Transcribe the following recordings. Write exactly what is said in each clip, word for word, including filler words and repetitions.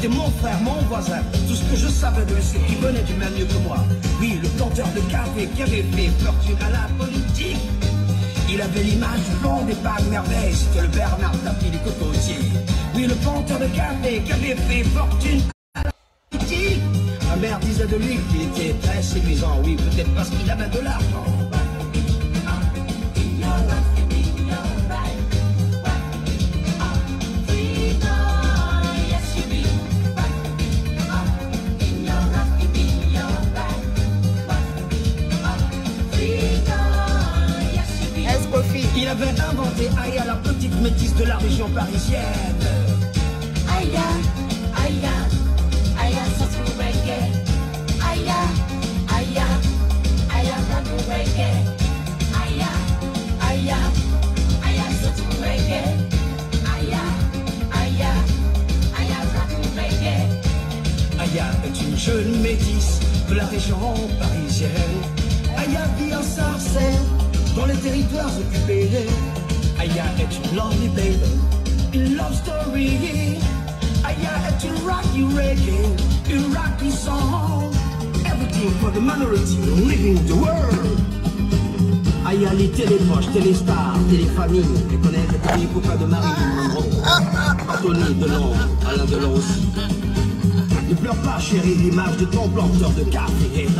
C'était mon frère, mon voisin. Tout ce que je savais de lui, c'est qu'il venait du même lieu que moi. Oui, le planteur de café qui avait fait fortune à la politique. Il avait l'image du blond des bagues merveilles. C'était le Bernard Tapie du cocotier. Oui, le planteur de café qui avait fait fortune à la politique. Ma mère disait de lui qu'il était très séduisant. Oui, peut-être parce qu'il avait de l'argent. Il avait inventé Aya, la petite métisse de la région parisienne. Aya, Aya, Aya, ça se reggae. Aya, Aya, Aya, ça se reggae. Aya, Aya, Aya, ça se reggae. Aya, Aya, Aya, ça se reggae. Aya est une jeune métisse de la région parisienne. Aya vit en Sarcelles, dans les territoires occupés. Aya est une lovely baby, une love story. Aya est une rocky reggae, une rocky song. Everything for the minority living the world. Aya lit télépoche, téléstar, téléfamille. Elle connaît les premiers copains de Marilyn Monroe. Tony Delon, Alain Delon aussi. Ne pleure pas chérie, l'image de ton planteur de café est là.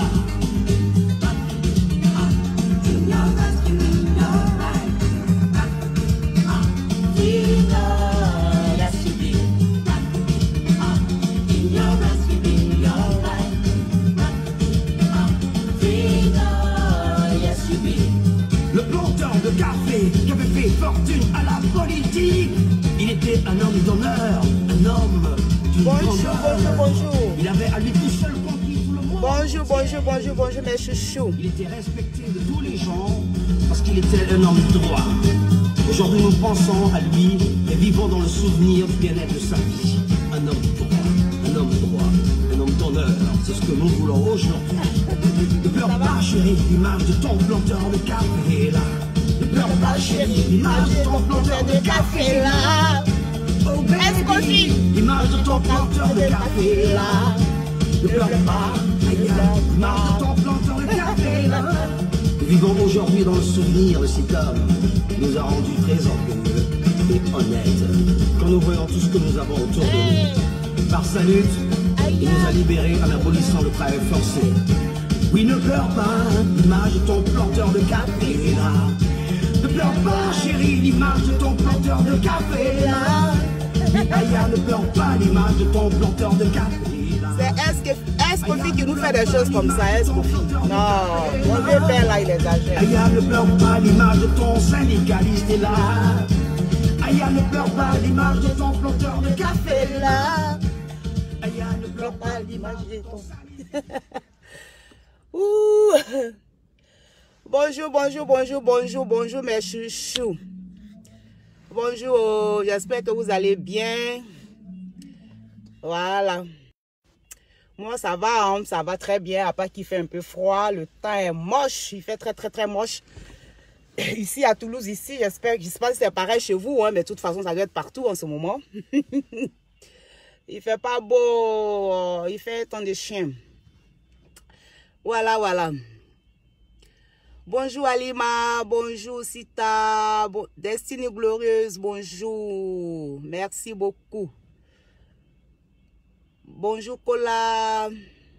Le planteur de café qui avait fait fortune à la politique. Il était un homme d'honneur, un homme d'une Bonjour, grandeur. bonjour, bonjour. Il avait à lui tout seul conquis tout le monde. Bonjour, bonjour, bonjour, bonjour, mes chouchous. Il était respecté de tous les gens parce qu'il était un homme droit. Aujourd'hui, nous pensons à lui et vivons dans le souvenir du bien-être de sa vie. Un homme droit, un homme droit, un homme d'honneur. C'est ce que nous voulons aujourd'hui. Ne pleure pas, chérie, l'image de ton planteur de café est là. Ne pleure pas, chérie, l'image de ton planteur de café est là. Oh baby, l'image de ton planteur de café est là. Ne pleure pas, l'image de ton planteur de café est là. Nous vivons aujourd'hui dans le souvenir de cet homme qui nous a rendus très orgueilleux et honnêtes quand nous voyons tout ce que nous avons autour de nous. Par sa lutte, il nous a libérés en abolissant le travail forcé. Oui, ne pleure pas, l'image de ton planteur de café est là. Ne pleure pas, chérie, l'image de ton planteur de café est là. Aya, ne pleure pas, l'image de ton planteur de café est là. C'est Escofi qui nous fait des choses comme ça, Escofi. Non, mon vieux père là, il exagère. Aya, ne pleure pas, l'image de ton syndicaliste est là. Aya, ne pleure pas, l'image de ton planteur de café est là. Aya, ne pleure pas, l'image de ton... Ouh. Bonjour, bonjour, bonjour, bonjour, bonjour mes chouchous. Bonjour, j'espère que vous allez bien. Voilà. Moi, ça va, hein, ça va très bien, à part qu'il fait un peu froid. Le temps est moche, il fait très, très, très moche. Ici, à Toulouse, ici, j'espère, je ne sais pas si c'est pareil chez vous, hein, mais de toute façon, ça doit être partout en ce moment. Il fait pas beau, il fait temps de chien. Voilà, voilà. Bonjour Alima, bonjour Sita, bon, Destinée Glorieuse, bonjour. Merci beaucoup. Bonjour Kola.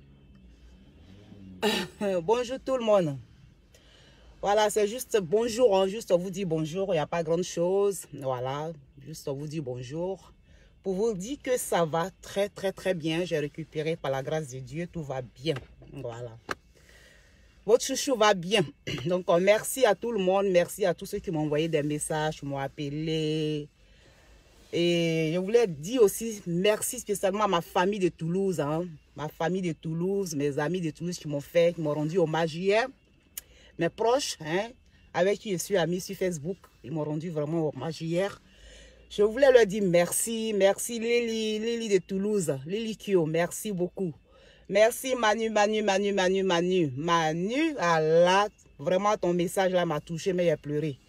Bonjour tout le monde. Voilà, c'est juste bonjour, hein, juste vous dire bonjour, il n'y a pas grand chose. Voilà, juste vous dire bonjour. Pour vous dire que ça va très très très bien. J'ai récupéré par la grâce de Dieu, tout va bien. Voilà. Votre chouchou va bien. Donc, merci à tout le monde. Merci à tous ceux qui m'ont envoyé des messages, qui m'ont appelé. Et je voulais dire aussi merci spécialement à ma famille de Toulouse. Hein. Ma famille de Toulouse, mes amis de Toulouse qui m'ont fait, qui m'ont rendu hommage hier. Mes proches, hein, avec qui je suis amie sur Facebook, ils m'ont rendu vraiment hommage hier. Je voulais leur dire merci. Merci Lily, Lily de Toulouse. Lily Kyo, merci beaucoup. Merci Manu, Manu, Manu, Manu, Manu. Manu, ah là, vraiment ton message là m'a touché, mais j'ai pleuré.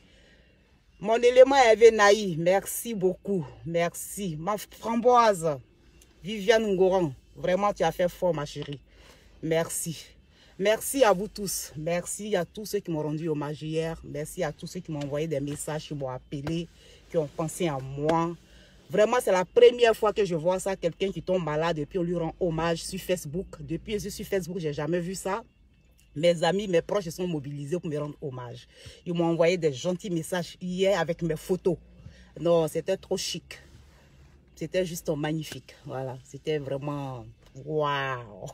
Mon élément Hervé Naï, merci beaucoup. Merci. Ma framboise, Viviane Ngoran, vraiment, tu as fait fort, ma chérie. Merci. Merci à vous tous. Merci à tous ceux qui m'ont rendu hommage hier. Merci à tous ceux qui m'ont envoyé des messages, qui m'ont appelé, qui ont pensé à moi. Vraiment, c'est la première fois que je vois ça. Quelqu'un qui tombe malade et puis on lui rend hommage sur Facebook. Depuis que je suis sur Facebook, je n'ai jamais vu ça. Mes amis, mes proches se sont mobilisés pour me rendre hommage. Ils m'ont envoyé des gentils messages hier avec mes photos. Non, c'était trop chic. C'était juste magnifique. Voilà, c'était vraiment... Waouh.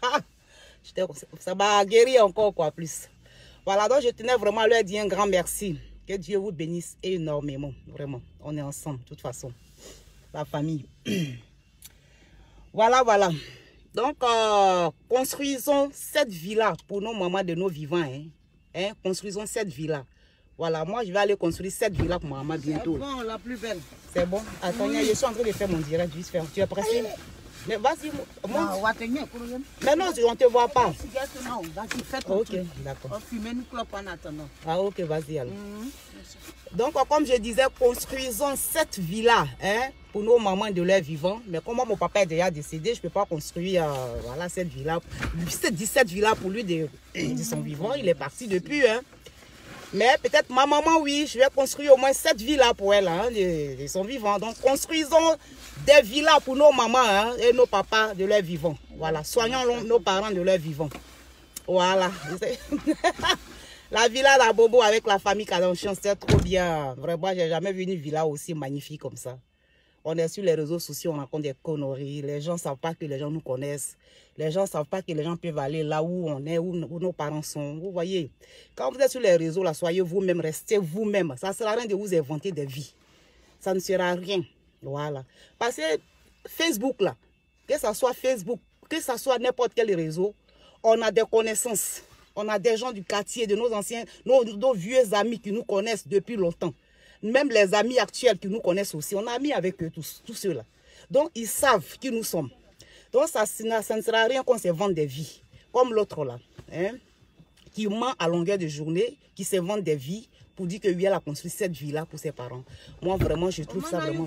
Ça m'a guéri encore, quoi, plus. Voilà, donc je tenais vraiment à leur dire un grand merci. Que Dieu vous bénisse énormément. Vraiment, on est ensemble, de toute façon. La famille. Voilà, voilà. Donc, euh, construisons cette villa pour nos mamans de nos vivants. Hein. Hein? Construisons cette villa. Voilà, moi, je vais aller construire cette villa pour ma maman bientôt. C'est bon, la plus belle. C'est bon. Attends, oui. Je suis en train de faire mon direct. Juste faire. Tu es pressé? Mais vas-y, monte. Mais non, on ne te voit pas. Non, vas-y, fais ton Ok, truc. d'accord. On fume une clope en attendant. Ah, ok, vas-y alors. Mmh. Donc, comme je disais, construisons cette villa hein, pour nos mamans de leur vivant. Mais comme mon papa est déjà décédé, je ne peux pas construire euh, voilà, cette villa. dix-sept villas pour lui de, de son vivant. Il est parti depuis. Hein. Mais peut-être ma maman, oui, je vais construire au moins sept villas pour elle, hein, de, de son vivant. Donc, construisons des villas pour nos mamans hein, et nos papas de leur vivant. Voilà, soignons nos parents de leur vivant. Voilà. La villa d'Abobo avec la famille Kadamchian, c'est trop bien. Vraiment, j'ai jamais vu une villa aussi magnifique comme ça. On est sur les réseaux sociaux, on raconte des conneries. Les gens ne savent pas que les gens nous connaissent. Les gens ne savent pas que les gens peuvent aller là où on est, où, où nos parents sont. Vous voyez, quand vous êtes sur les réseaux, là, soyez vous-même, restez vous-même. Ça ne sert à rien de vous inventer des vies. Ça ne sert à rien. Voilà. Parce que Facebook, là, que ce soit Facebook, que ce soit n'importe quel réseau, on a des connaissances. On a des gens du quartier, de nos anciens, nos, nos vieux amis qui nous connaissent depuis longtemps. Même les amis actuels qui nous connaissent aussi, on a mis avec eux tous, tous ceux-là. Donc, ils savent qui nous sommes. Donc, ça, ça ne sert à rien qu'on se vende des vies. Comme l'autre là, hein, qui ment à longueur de journée, qui se vend des vies pour dire que lui, elle a construit cette vie-là pour ses parents. Moi, vraiment, je trouve ça vraiment...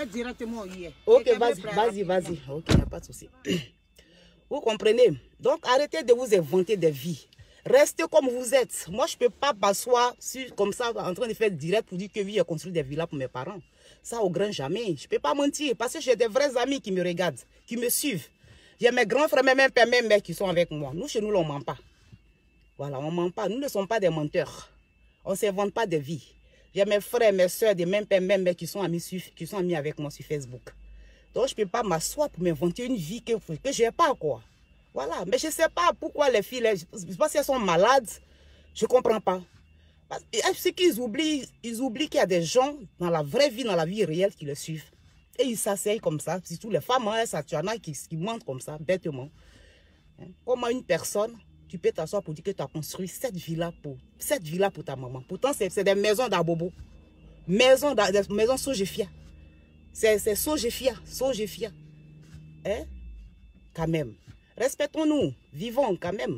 Ok, vas-y, vas-y, vas-y. Ok, il n'y a pas de souci. Vous comprenez? Donc, arrêtez de vous inventer des vies. Restez comme vous êtes. Moi, je ne peux pas m'asseoir comme ça, en train de faire direct pour dire que oui, j'ai construit des villas pour mes parents. Ça, au grand jamais. Je ne peux pas mentir parce que j'ai des vrais amis qui me regardent, qui me suivent. J'ai mes grands frères, mes pères, mes mères qui sont avec moi. Nous, chez nous, on ne ment pas. Voilà, on ne ment pas. Nous ne sommes pas des menteurs. On ne s'invente pas de vie. J'ai mes frères, mes soeurs, des mêmes pères, mêmes mères qui sont amis, qui sont amis avec moi sur Facebook. Donc, je ne peux pas m'asseoir pour m'inventer une vie que, que je n'ai pas, quoi. Voilà, mais je ne sais pas pourquoi les filles, je pense qu'elles sont malades, je ne comprends pas. Ce qu'ils oublient, ils oublient qu'il y a des gens dans la vraie vie, dans la vie réelle qui les suivent. Et ils s'asseyent comme ça, surtout les femmes, hein, ça, tu en as qui, qui mentent comme ça, bêtement. Hein? Comment une personne, tu peux t'asseoir pour dire que tu as construit cette villa pour, cette villa pour ta maman. Pourtant, c'est des maisons d'Abobo, maisons, des maisons Sogefia. C'est Sogefia, Sogefia. Hein? Quand même. Respectons-nous, vivons quand même.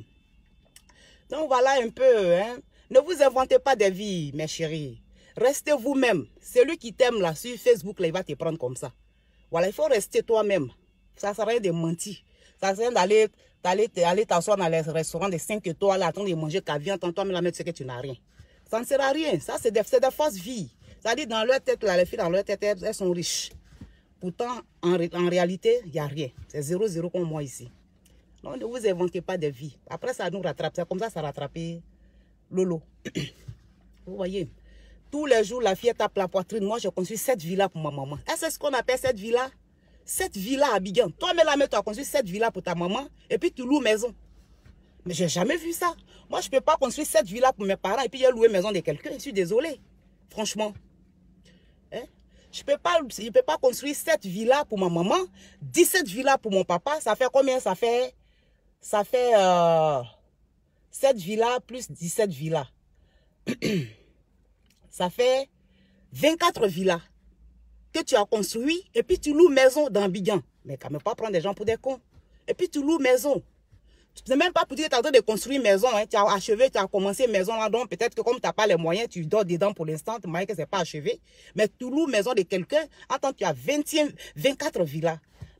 Donc voilà un peu, hein. Ne vous inventez pas des vies, mes chéris. Restez vous-même. Celui qui t'aime là sur Facebook, là, il va te prendre comme ça. Voilà, il faut rester toi-même. Ça ne sert à rien de mentir. Ça sert à rien d'aller t'asseoir dans les restaurants de cinq étoiles, là, attendre de manger caviar, toi-même la mettre ce que tu n'as rien. Ça ne sert à rien. Ça, c'est des, des fausses vies. C'est-à-dire, dans leur tête, là, les filles, dans leur tête, elles, elles sont riches. Pourtant, en, en réalité, il n'y a rien. C'est zéro zéro comme moi ici. Non, ne vous inventez pas de vie. Après, ça nous rattrape. C'est comme ça, ça rattrape Lolo. Vous voyez, tous les jours, la fille tape la poitrine. Moi, j'ai construit cette villa pour ma maman. Est-ce ce qu'on appelle cette villa? Cette villa à Abidjan. Toi-même, la mère, tu as construit cette villa pour ta maman et puis tu loues maison. Mais j'ai jamais vu ça. Moi, je ne peux pas construire cette villa pour mes parents et puis j'ai loué maison de quelqu'un. Je suis désolée. Franchement. Hein? Je ne peux pas, je peux pas construire cette villa pour ma maman, dix-sept villas pour mon papa. Ça fait combien? Ça fait... Ça fait euh, sept villas plus dix-sept villas. Ça fait vingt-quatre villas que tu as construit et puis tu loues maison dans Abidjan. Mais quand même pas prendre des gens pour des cons. Et puis tu loues maison. Tu n'es même pas pour dire que tu es en train de construire maison. Hein. Tu as achevé, tu as commencé maison là. Donc peut-être que comme tu n'as pas les moyens, tu dors dedans pour l'instant. Tu m'as dit que ce n'est pas achevé. Mais tu loues maison de quelqu'un. Attends, tu as vingt, vingt-quatre villas.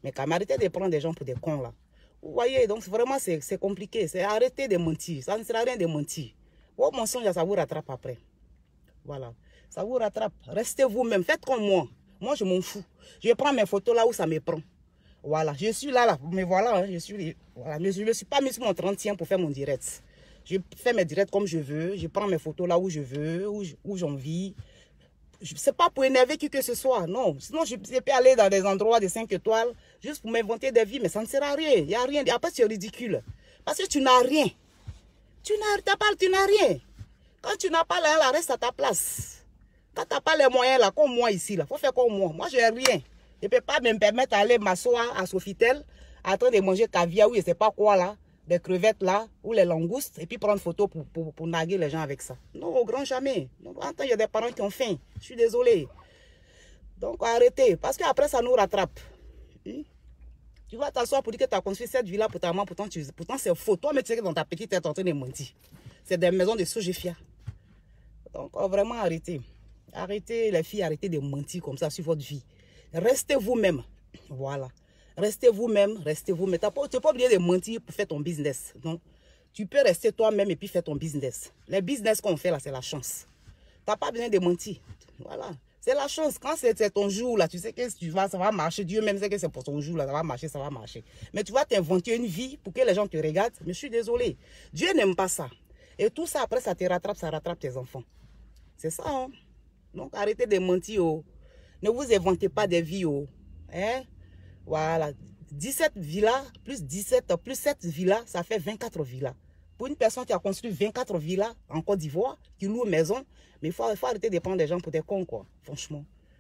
Mais quand même, arrêtez de prendre des gens pour des cons, là. Vous voyez, donc vraiment, c'est compliqué. C'est arrêter de mentir. Ça ne sert à rien de mentir. Vos mensonges, ça vous rattrape après. Voilà. Ça vous rattrape. Restez vous-même. Faites comme moi. Moi, je m'en fous. Je prends mes photos là où ça me prend. Voilà. Je suis là, là. Mais voilà, hein, je suis... Voilà. Mais je ne me suis pas mis sur mon trentième pour faire mon direct. Je fais mes directs comme je veux. Je prends mes photos là où je veux, où j'en vis. Ce n'est pas pour énerver qui que ce soit, non. Sinon, je, je peux aller dans des endroits de cinq étoiles juste pour m'inventer des vies, mais ça ne sert à rien. Il n'y a rien. Après, c'est ridicule. Parce que tu n'as rien. Tu n'as pas, tu n'as rien. Quand tu n'as pas là, là, reste à ta place. Quand tu n'as pas les moyens, là, comme moi ici, il faut faire comme moi. Moi, je n'ai rien. Je ne peux pas me permettre d'aller m'asseoir à Sofitel, en train de manger caviar ou je ne sais pas quoi, là, des crevettes, là, ou les langoustes, et puis prendre photo pour, pour, pour narguer les gens avec ça. Non, au grand jamais. Donc, en temps, il y a des parents qui ont faim. Je suis désolé. Donc, arrêtez. Parce qu'après, ça nous rattrape. Hmm? Tu vas t'asseoir pour dire que tu as construit cette villa pour ta maman, pourtant, pourtant c'est faux. Toi, mais tu sais que dans ta petite tête, tu es en train de mentir. C'est des maisons de Sojefia. Donc, oh, vraiment, arrêtez. Arrêtez, les filles, arrêtez de mentir comme ça sur votre vie. Restez vous-même. Voilà. Restez vous-même, restez vous-même. Tu n'es pas obligé de mentir pour faire ton business. Non. Tu peux rester toi-même et puis faire ton business. Les business qu'on fait là, c'est la chance. Tu n'as pas besoin de mentir. Voilà. C'est la chance. Quand c'est ton jour, là, tu sais que tu vas, ça va marcher. Dieu même sait que c'est pour ton jour, là, ça va marcher, ça va marcher. Mais tu vas t'inventer une vie pour que les gens te regardent. Mais je suis désolé. Dieu n'aime pas ça. Et tout ça, après, ça te rattrape, ça rattrape tes enfants. C'est ça, hein. Donc, arrêtez de mentir, oh. Ne vous inventez pas des vies, oh. Hein? Voilà. dix-sept villas, plus dix-sept, plus sept villas, ça fait vingt-quatre villas. Pour une personne qui a construit vingt-quatre villas en Côte d'Ivoire, qui loue une maison, mais il faut, il faut arrêter de prendre des gens pour des cons, quoi. Franchement.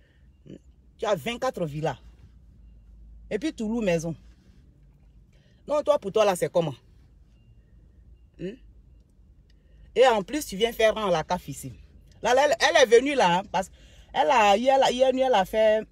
Tu as vingt-quatre villas. Et puis tu loues maison. Non, toi, pour toi, là, c'est comment? Hmm? Et en plus, tu viens faire un à la C A F ici. Là, elle, elle est venue là, hein, parce qu'elle a, hier, hier nuit, elle a fait...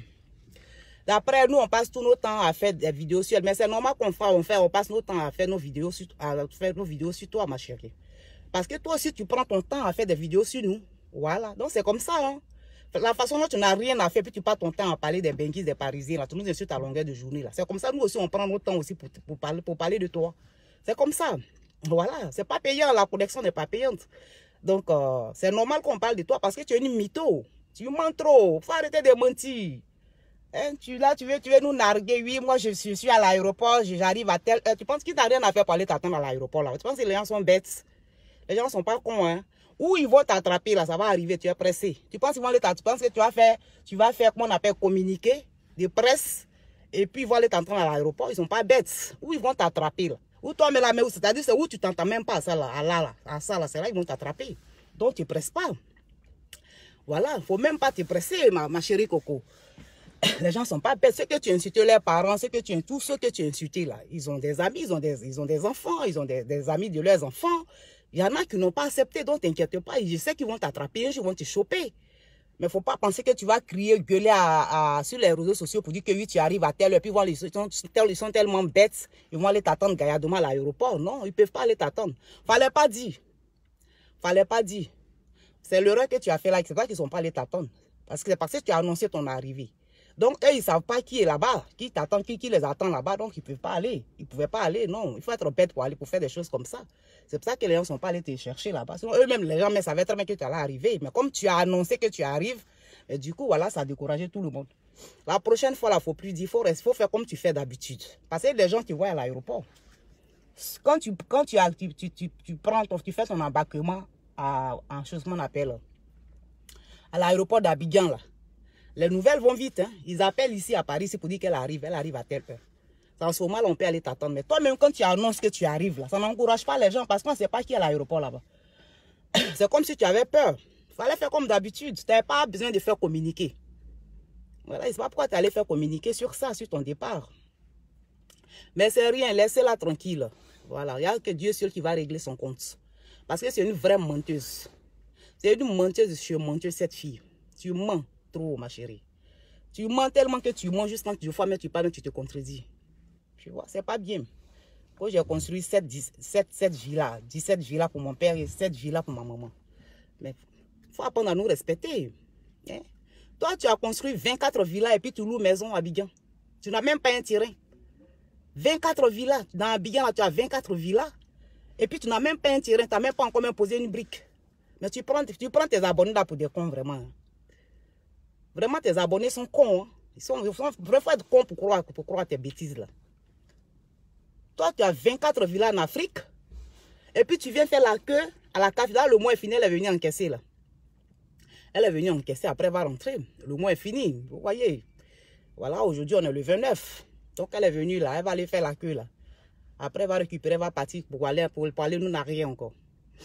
D'après nous, on passe tout notre temps à faire des vidéos sur elle. Mais c'est normal qu'on fait, on fait, on passe notre temps à faire nos vidéos sur, à faire nos vidéos sur toi, ma chérie. Parce que toi aussi, tu prends ton temps à faire des vidéos sur nous. Voilà. Donc, c'est comme ça, hein. La façon dont tu n'as rien à faire, puis tu passes ton temps à parler des benguises, des Parisiens, là. Tu nous insultes à longueur de journée, là. C'est comme ça, nous aussi, on prend notre temps aussi pour, pour, parler, pour parler de toi. C'est comme ça. Voilà. C'est pas payant, la connexion n'est pas payante. Donc, euh, c'est normal qu'on parle de toi parce que tu es une mytho. Tu mens trop. Faut arrêter de mentir. Hein, tu, là, tu veux, tu veux nous narguer. Oui, moi, je suis, je suis à l'aéroport, j'arrive à tel... Euh, tu penses qu'il n'a rien à faire pour aller t'attendre à l'aéroport, là? Tu penses que les gens sont bêtes? Les gens ne sont pas cons, hein? Ou ils vont t'attraper, là, ça va arriver, tu es pressé. Tu penses qu'ils vont aller t'attraper? Tu penses que tu vas faire, tu vas faire, comment on appelle, communiquer, de presse, et puis ils vont aller t'attendre à l'aéroport. Ils ne sont pas bêtes. Ou ils vont t'attraper, là. Ou toi, mais là, mais c'est-à-dire, c'est où tu t'entends même pas à ça, là, à là, là, à ça, là, c'est là, ils vont t'attraper. Donc, tu ne presses pas. Voilà, il ne faut même pas te presser, ma, ma chérie Coco. Les gens ne sont pas bêtes. Ceux que tu insultes leurs parents, ceux que tu, tous ceux que tu insultes là, ils ont des amis, ils ont des, ils ont des enfants, ils ont des, des amis de leurs enfants. Il y en a qui n'ont pas accepté, donc t'inquiète pas. Je sais qu'ils vont t'attraper, ils vont te choper. Mais il ne faut pas penser que tu vas crier, gueuler à, à, sur les réseaux sociaux pour dire que oui, tu arrives à tel heure, puis voilà, ils, sont, ils sont tellement bêtes, ils vont aller t'attendre gaillardement à l'aéroport. Non, ils ne peuvent pas aller t'attendre. Fallait pas dire. Fallait pas dire. C'est l'erreur que tu as fait là, c'est pas qu'ils ne sont pas allés t'attendre. Parce que c'est parce que tu as annoncé ton arrivée. Donc, eux, ils ne savent pas qui est là-bas, qui t'attend, qui, qui les attend là-bas, donc ils ne peuvent pas aller. Ils ne pouvaient pas aller, non. Il faut être bête pour aller, pour faire des choses comme ça. C'est pour ça que les gens ne sont pas allés te chercher là-bas. Sinon, eux-mêmes, les gens mais savaient très bien que tu allais arriver. Mais comme tu as annoncé que tu arrives, et du coup, voilà, ça a découragé tout le monde. La prochaine fois, il ne faut plus dire, il faut, faut faire comme tu fais d'habitude. Parce que les gens te voient à l'aéroport. Quand tu, quand tu, as, tu, tu, tu, tu prends ton, tu fais ton embarquement à, en chose qu'on appelle, à l'aéroport d'Abidjan, là. Les nouvelles vont vite, hein. Ils appellent ici à Paris, c'est pour dire qu'elle arrive, elle arrive à telle heure. En ce moment, on peut aller t'attendre. Mais toi-même, quand tu annonces que tu arrives là, ça n'encourage pas les gens parce qu'on ne sait pas qui est à l'aéroport là-bas. C'est comme si tu avais peur. Il fallait faire comme d'habitude. Tu n'avais pas besoin de faire communiquer. Voilà, c'est pas pourquoi tu allais faire communiquer sur ça, sur ton départ. Mais c'est rien, laissez-la tranquille. Voilà, il n'y a que Dieu seul qui va régler son compte. Parce que c'est une vraie menteuse. C'est une menteuse sur menteuse, cette fille. Tu mens trop, ma chérie. Tu mens tellement que tu mens juste quand tu fois, mais tu parles, tu te contredis. Tu vois, c'est pas bien. Quand j'ai construit sept, villas, dix-sept villas pour mon père et sept villas pour ma maman. Mais il faut apprendre à nous respecter. Hein? Toi, tu as construit vingt-quatre villas et puis tu loues maison à Abidjan. Tu n'as même pas un terrain. vingt-quatre villas. Dans Abidjan, tu as vingt-quatre villas. Et puis, tu n'as même pas un terrain. Tu n'as même pas encore même posé une brique. Mais tu prends, tu prends tes abonnés là pour des cons, vraiment. Vraiment, tes abonnés sont cons. Hein. Ils sont, ils sont vraiment être cons pour croire, pour croire tes bêtises là. Toi, tu as vingt-quatre villas en Afrique. Et puis, tu viens faire la queue à la capitale. Le mois est fini, elle est venue encaisser là. Elle est venue encaisser, après elle va rentrer. Le mois est fini, vous voyez. Voilà, aujourd'hui, on est le vingt-neuf. Donc, elle est venue là, elle va aller faire la queue là. Après, elle va récupérer, elle va partir pour aller, pour, pour aller nous narrer encore.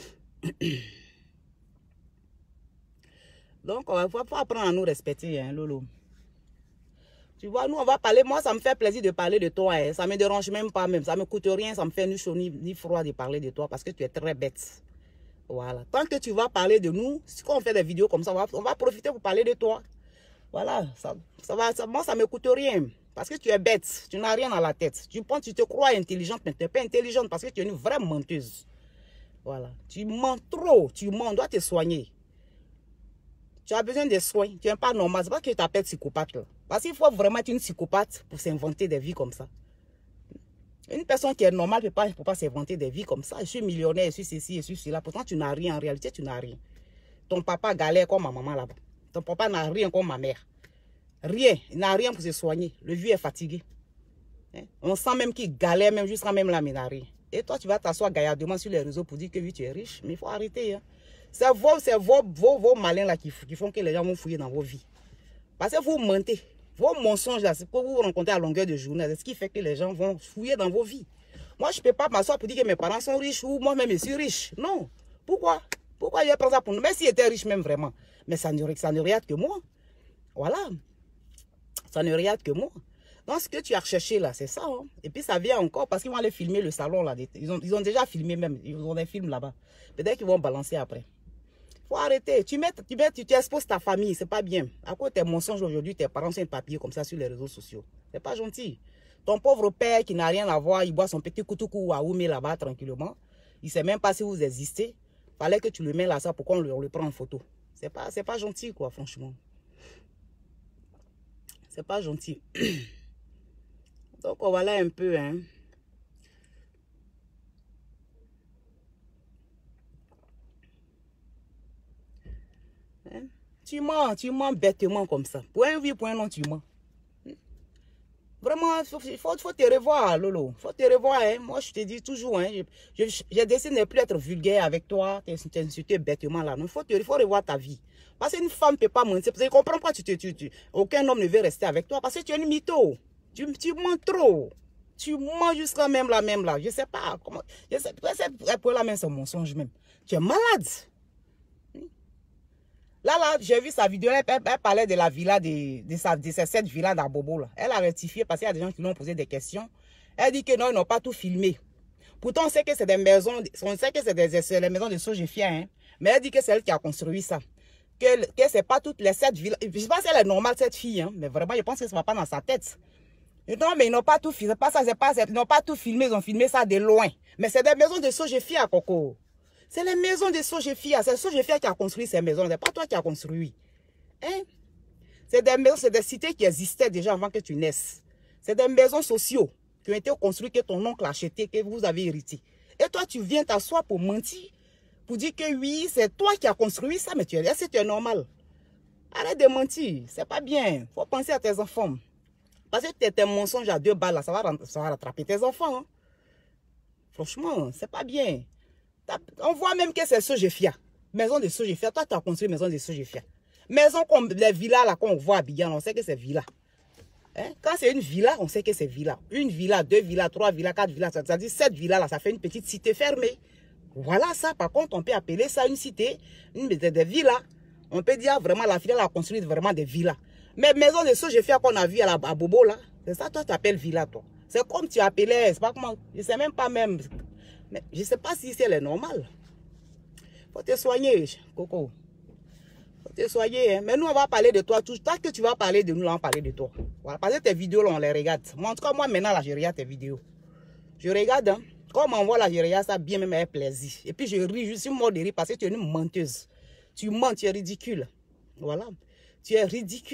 Donc, il faut, faut apprendre à nous respecter, hein, Lolo. Tu vois, nous, on va parler. Moi, ça me fait plaisir de parler de toi. Hein. Ça ne me dérange même pas, même. Ça ne me coûte rien. Ça me fait ni chaud ni, ni froid de parler de toi parce que tu es très bête. Voilà. Tant que tu vas parler de nous, si on fait des vidéos comme ça, on va, on va profiter pour parler de toi. Voilà. Ça, ça va, ça, moi, ça ne me coûte rien. Parce que tu es bête. Tu n'as rien dans la tête. Tu penses, tu te crois intelligente, mais tu n'es pas intelligente parce que tu es une vraie menteuse. Voilà. Tu mens trop. Tu mens. On doit te soigner. Tu as besoin de soins. Tu n'es pas normal. C'est pas que tu t'appelles psychopathe. Là. Parce qu'il faut vraiment être une psychopathe pour s'inventer des vies comme ça. Une personne qui est normale ne peut pas, peut pas s'inventer des vies comme ça. Je suis millionnaire, je suis ceci, je suis cela. Pourtant, tu n'as rien. En réalité, tu n'as rien. Ton papa galère comme ma maman là-bas. Ton papa n'a rien comme ma mère. Rien. Il n'a rien pour se soigner. Le vieux est fatigué. Hein? On sent même qu'il galère, même jusqu'à même là, mais il n'a rien. Et toi, tu vas t'asseoir gaillardement sur les réseaux pour dire que oui, tu es riche. Mais il faut arrêter. Hein? C'est vos, vos, vos, vos malins là qui, qui font que les gens vont fouiller dans vos vies. Parce que vous mentez. Vos mensonges là, c'est pour vous rencontrer à longueur de journée. C'est ce qui fait que les gens vont fouiller dans vos vies. Moi, je ne peux pas m'asseoir pour dire que mes parents sont riches ou moi-même je suis riche. Non. Pourquoi? Pourquoi il y a pas ça pour nous? Même s'ils étaient riches même vraiment. Mais ça ne, ça ne regarde que moi. Voilà. Ça ne regarde que moi. Donc, ce que tu as recherché là, c'est ça. Hein? Et puis, ça vient encore parce qu'ils vont aller filmer le salon là. Ils ont, ils ont déjà filmé même. Ils ont des films là-bas. Peut-être qu'ils vont balancer après. Faut arrêter. Tu, mets, tu, mets, tu, tu exposes ta famille, c'est pas bien. À cause de tes mensonges aujourd'hui, tes parents sont un papier comme ça sur les réseaux sociaux. C'est pas gentil. Ton pauvre père qui n'a rien à voir, il boit son petit koutoukou à Oumé là-bas tranquillement. Il sait même pas si vous existez. Fallait que tu le mets là, ça, pourquoi on le, on le prend en photo. C'est pas, c'est pas gentil, quoi, franchement. C'est pas gentil. Donc, on va là un peu, hein. Hein? Tu mens, tu mens bêtement comme ça. Pour un oui, pour un non, tu mens. Vraiment, il faut, faut, faut te revoir, Lolo. Il faut te revoir. Hein? Moi, je te dis toujours, hein, je, je, je décide de ne plus être vulgaire avec toi, t'insulter bêtement là. Il faut, te, il faut revoir ta vie. Parce qu'une femme ne peut pas mentir. Je comprends pourquoi tu te tu, tu, aucun homme ne veut rester avec toi. Parce que tu es une mytho. Tu, tu mens trop. Tu mens jusqu'à même là, même là. Je ne sais pas comment. Je sais pas, pour la même, c'est un mensonge même. Tu es malade. Là, là, j'ai vu sa vidéo, elle, elle, elle parlait de la villa, de, de, sa, de cette villa d'Abobo. Là. Elle a rectifié parce qu'il y a des gens qui lui ont posé des questions. Elle dit que non, ils n'ont pas tout filmé. Pourtant, on sait que c'est des maisons, on sait que c'est des, les maisons de Sojefia, hein. Mais elle dit que c'est elle qui a construit ça. Que, que c'est pas toutes les sept villas. Je ne sais pas si elle est normale, cette fille, hein, mais vraiment, je pense que ça ne va pas dans sa tête. Non, mais ils n'ont pas tout filmé. Pas ça, pas, ils n'ont pas tout filmé, ils ont filmé ça de loin. Mais c'est des maisons de Sojefia, Coco. C'est les maisons de Sojefia. C'est Sojefia qui a construit ces maisons. Ce n'est pas toi qui as construit. Hein? C'est des maisons, c'est des cités qui existaient déjà avant que tu naisses. C'est des maisons sociaux qui ont été construites, que ton oncle a acheté, que vous avez hérité. Et toi, tu viens t'asseoir pour mentir, pour dire que oui, c'est toi qui as construit ça, mais tu es là, c'est normal. Arrête de mentir. C'est pas bien. Il faut penser à tes enfants. Parce que tes, tes mensonges à deux balles, là, ça, va, ça va rattraper tes enfants. Hein? Franchement, c'est pas bien. On voit même que c'est Sojefia. Maison de Sojefia. Toi, tu as construit maison de Sojefia. Maison comme les villas là qu'on voit à Abidjan, on sait que c'est villa. Hein? Quand c'est une villa, on sait que c'est villa. Une villa, deux villas, trois villas, quatre villas. C'est-à-dire sept villas là, ça fait une petite cité fermée. Voilà ça. Par contre, on peut appeler ça une cité, une des, des villas. On peut dire vraiment la filiale a construit vraiment des villas. Mais maison de Sojefia qu'on a vu à, la, à Bobo là, c'est ça, toi tu appelles villa toi. C'est comme tu appelais, c'est pas comment, je sais même pas même. Mais je ne sais pas si c'est normal. Il faut te soigner, Coco. Il faut te soigner. Hein? Mais nous, on va parler de toi. Tout tant que tu vas parler de nous, là, on va parler de toi. Voilà. Parce que tes vidéos, là, on les regarde. Moi, en tout cas, moi, maintenant, là, je regarde tes vidéos. Je regarde. Hein? Comme on voit là, je regarde ça bien, même avec plaisir. Et puis, je ris. Je suis mort de rire parce que tu es une menteuse. Tu mens, tu es ridicule. Voilà. Tu es ridicule.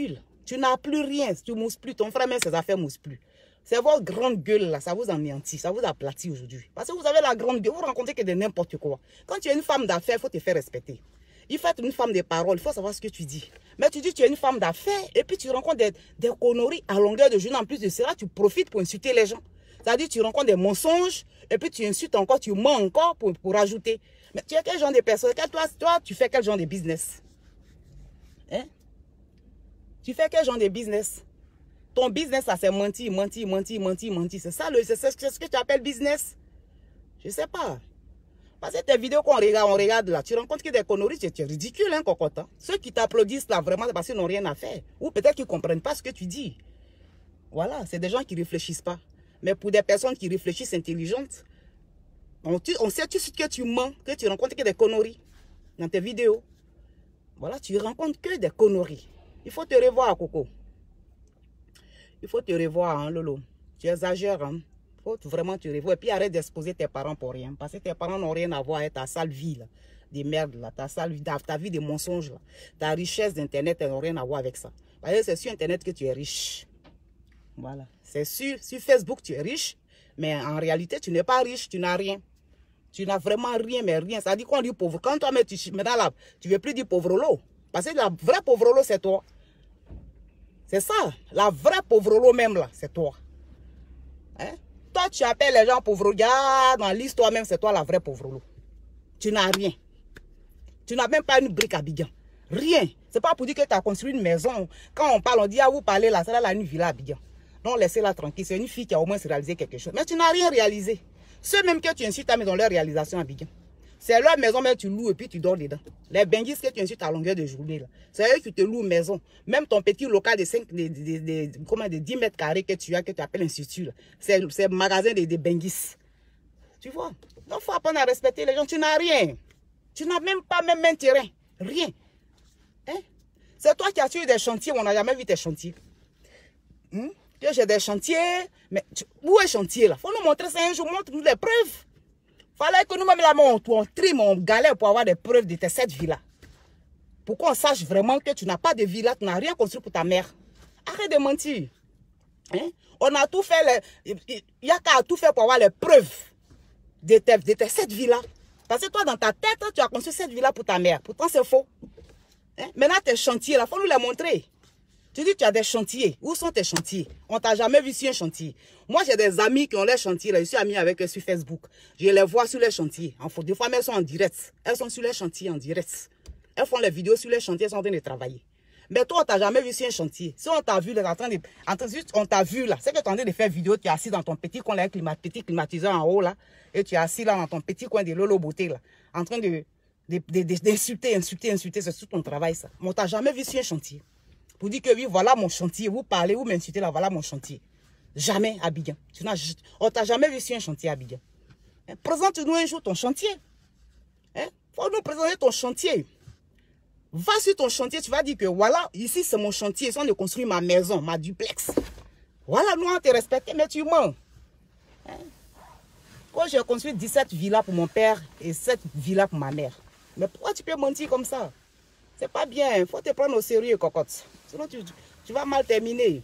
Tu n'as plus rien, tu ne mousses plus. Ton frère, même ses affaires ne moussent plus. C'est votre grande gueule là, ça vous anéantit, ça vous aplatit aujourd'hui. Parce que vous avez la grande gueule, vous rencontrez que de n'importe quoi. Quand tu es une femme d'affaires, il faut te faire respecter. Il faut être une femme de parole, il faut savoir ce que tu dis. Mais tu dis que tu es une femme d'affaires et puis tu rencontres des, des conneries à longueur de journée. En plus de cela, tu profites pour insulter les gens. C'est-à-dire tu rencontres des mensonges et puis tu insultes encore, tu mens encore pour, pour ajouter. Mais tu es quel genre de personne? Toi, toi, tu fais quel genre de business? Hein? Tu fais quel genre de business? Ton business, ça c'est mentir, mentir, mentir, mentir, mentir. C'est ça, c'est ce que tu appelles business? Je ne sais pas. Parce que tes vidéos qu'on regarde, on regarde là, tu rencontres que des conneries, c'est ridicule, hein, cocotte. Hein? Ceux qui t'applaudissent là, vraiment, c'est parce qu'ils n'ont rien à faire. Ou peut-être qu'ils ne comprennent pas ce que tu dis. Voilà, c'est des gens qui ne réfléchissent pas. Mais pour des personnes qui réfléchissent intelligentes, on, tu, on sait tout de suite que tu mens, que tu rencontres que des conneries dans tes vidéos. Voilà, tu rencontres que des conneries. Il faut te revoir, Coco. Il faut te revoir, hein, Lolo. Tu exagères, hein. Il faut vraiment te revoir. Et puis arrête d'exposer tes parents pour rien. Parce que tes parents n'ont rien à voir avec ta sale vie, là. Des merdes, là. Ta sale vie, ta vie de mensonges, là. Ta richesse d'Internet, elles n'ont rien à voir avec ça. Parce que c'est sur Internet que tu es riche. Voilà. C'est sur, sur Facebook, tu es riche. Mais en réalité, tu n'es pas riche, tu n'as rien. Tu n'as vraiment rien, mais rien. Ça dit qu'on dit pauvre. Quand toi, mais tu, maintenant, là, tu ne veux plus dire pauvre lot. Parce que la vraie pauvre lot, c'est toi. C'est ça. La vraie pauvre lot même, là, c'est toi. Hein? Toi, tu appelles les gens pauvres. Regarde, dans l'histoire même, c'est toi la vraie pauvre lot. Tu n'as rien. Tu n'as même pas une brique à Abidjan. Rien. C'est pas pour dire que tu as construit une maison. Quand on parle, on dit, ah, vous parlez là, c'est là, une villa à Abidjan. Non, laissez-la tranquille. C'est une fille qui a au moins réalisé quelque chose. Mais tu n'as rien réalisé. Ceux même que tu insultes à mettre dans leur réalisation à Abidjan. C'est leur maison, mais tu loues et puis tu dors dedans. Les benguistes que tu insultes à longueur de journée, c'est eux qui te louent maison. Même ton petit local de, cinq, de, de, de, de, comment, de dix mètres carrés que tu as, que tu appelles institut, c'est le magasin des de benguistes. Tu vois? Donc, il faut apprendre à respecter les gens. Tu n'as rien. Tu n'as même pas même un terrain. Rien. Hein? C'est toi qui as tué des chantiers, on n'a jamais vu tes chantiers. Hum? Que j'ai des chantiers, mais tu, où est le chantier là? Il faut nous montrer ça un jour, montre-nous les preuves. Fallait que nous-mêmes là, on, on trime, on galère pour avoir des preuves de tes sept villas. Pour qu'on sache vraiment que tu n'as pas de villa, tu n'as rien construit pour ta mère. Arrête de mentir. Hein? On a tout fait, il y a qu'à tout faire pour avoir les preuves de tes, de tes sept villas. Parce que toi, dans ta tête, tu as construit sept villas pour ta mère. Pourtant, c'est faux. Hein? Maintenant, tes chantiers, il faut nous les montrer. Tu dis que tu as des chantiers. Où sont tes chantiers? On t'a jamais vu sur un chantier. Moi, j'ai des amis qui ont les chantiers. Là. Je suis amie avec eux sur Facebook. Je les vois sur les chantiers. En fait, des fois, elles sont en direct. Elles sont sur les chantiers en direct. Elles font les vidéos sur les chantiers, elles sont en train de travailler. Mais toi, on t'a jamais vu sur un chantier. Si on t'a vu, là, en train de, en train de, on t'a vu là, c'est que tu es en train de faire vidéo, tu es assis dans ton petit coin, là, climat, petit climatiseur en haut, là, et tu es assis là dans ton petit coin de Lolo Beauté, là, en train de, d'insulter, insulter, insulter, c'est tout ton travail, ça. Mais on t'a jamais vu sur un chantier. Pour dire que oui, voilà mon chantier. Vous parlez, vous m'insultez là, voilà mon chantier. Jamais à Abidjan. On ne t'a jamais vu sur un chantier à Abidjan. Hein? Présente-nous un jour ton chantier. Hein? Faut nous présenter ton chantier. Va sur ton chantier, tu vas dire que voilà, ici c'est mon chantier. Ils sont de construire ma maison, ma duplex. Voilà, nous on te respecte, mais tu mens. Hein? Quand j'ai construit dix-sept villas pour mon père et sept villas pour ma mère. Mais pourquoi tu peux mentir comme ça? C'est pas bien, il faut te prendre au sérieux, cocotte. Sinon, tu, tu vas mal terminer.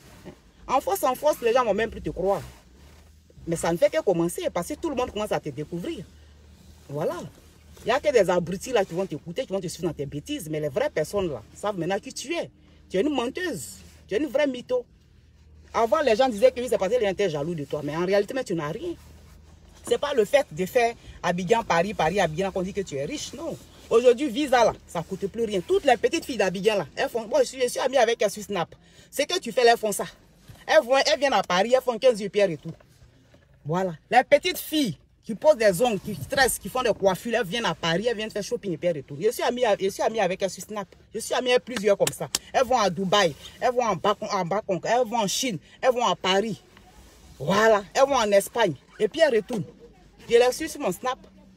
En force, en force, les gens vont même plus te croire. Mais ça ne fait que commencer, parce que tout le monde commence à te découvrir. Voilà. Il n'y a que des abrutis là qui vont t'écouter, qui vont te suivre dans tes bêtises. Mais les vraies personnes là savent maintenant qui tu es. Tu es une menteuse. Tu es une vraie mytho. Avant, les gens disaient que oui, c'est parce qu'ils étaient jaloux de toi. Mais en réalité, mais tu n'as rien. Ce n'est pas le fait de faire Abidjan, Paris, Paris, Abidjan qu'on dit que tu es riche. Non. Aujourd'hui, Visa, là, ça ne coûte plus rien. Toutes les petites filles d'Abidjan, là, elles font... Moi, je suis, je suis amie avec elles sur Snap. C'est que tu fais, elles font ça. Elles, vont, elles viennent à Paris, elles font quinze yeux pierres et tout. Voilà. Les petites filles qui posent des ongles, qui stressent, qui font des coiffures, elles viennent à Paris, elles viennent faire shopping et pierres et tout. Je suis amie, je suis amie avec elles sur Snap. Je suis amie avec plusieurs comme ça. Elles vont à Dubaï, elles vont en Bangkok, elles vont en Chine, elles vont à Paris. Voilà. Elles vont en Espagne. Et puis elles retournent. Je les suis sur mon Snap.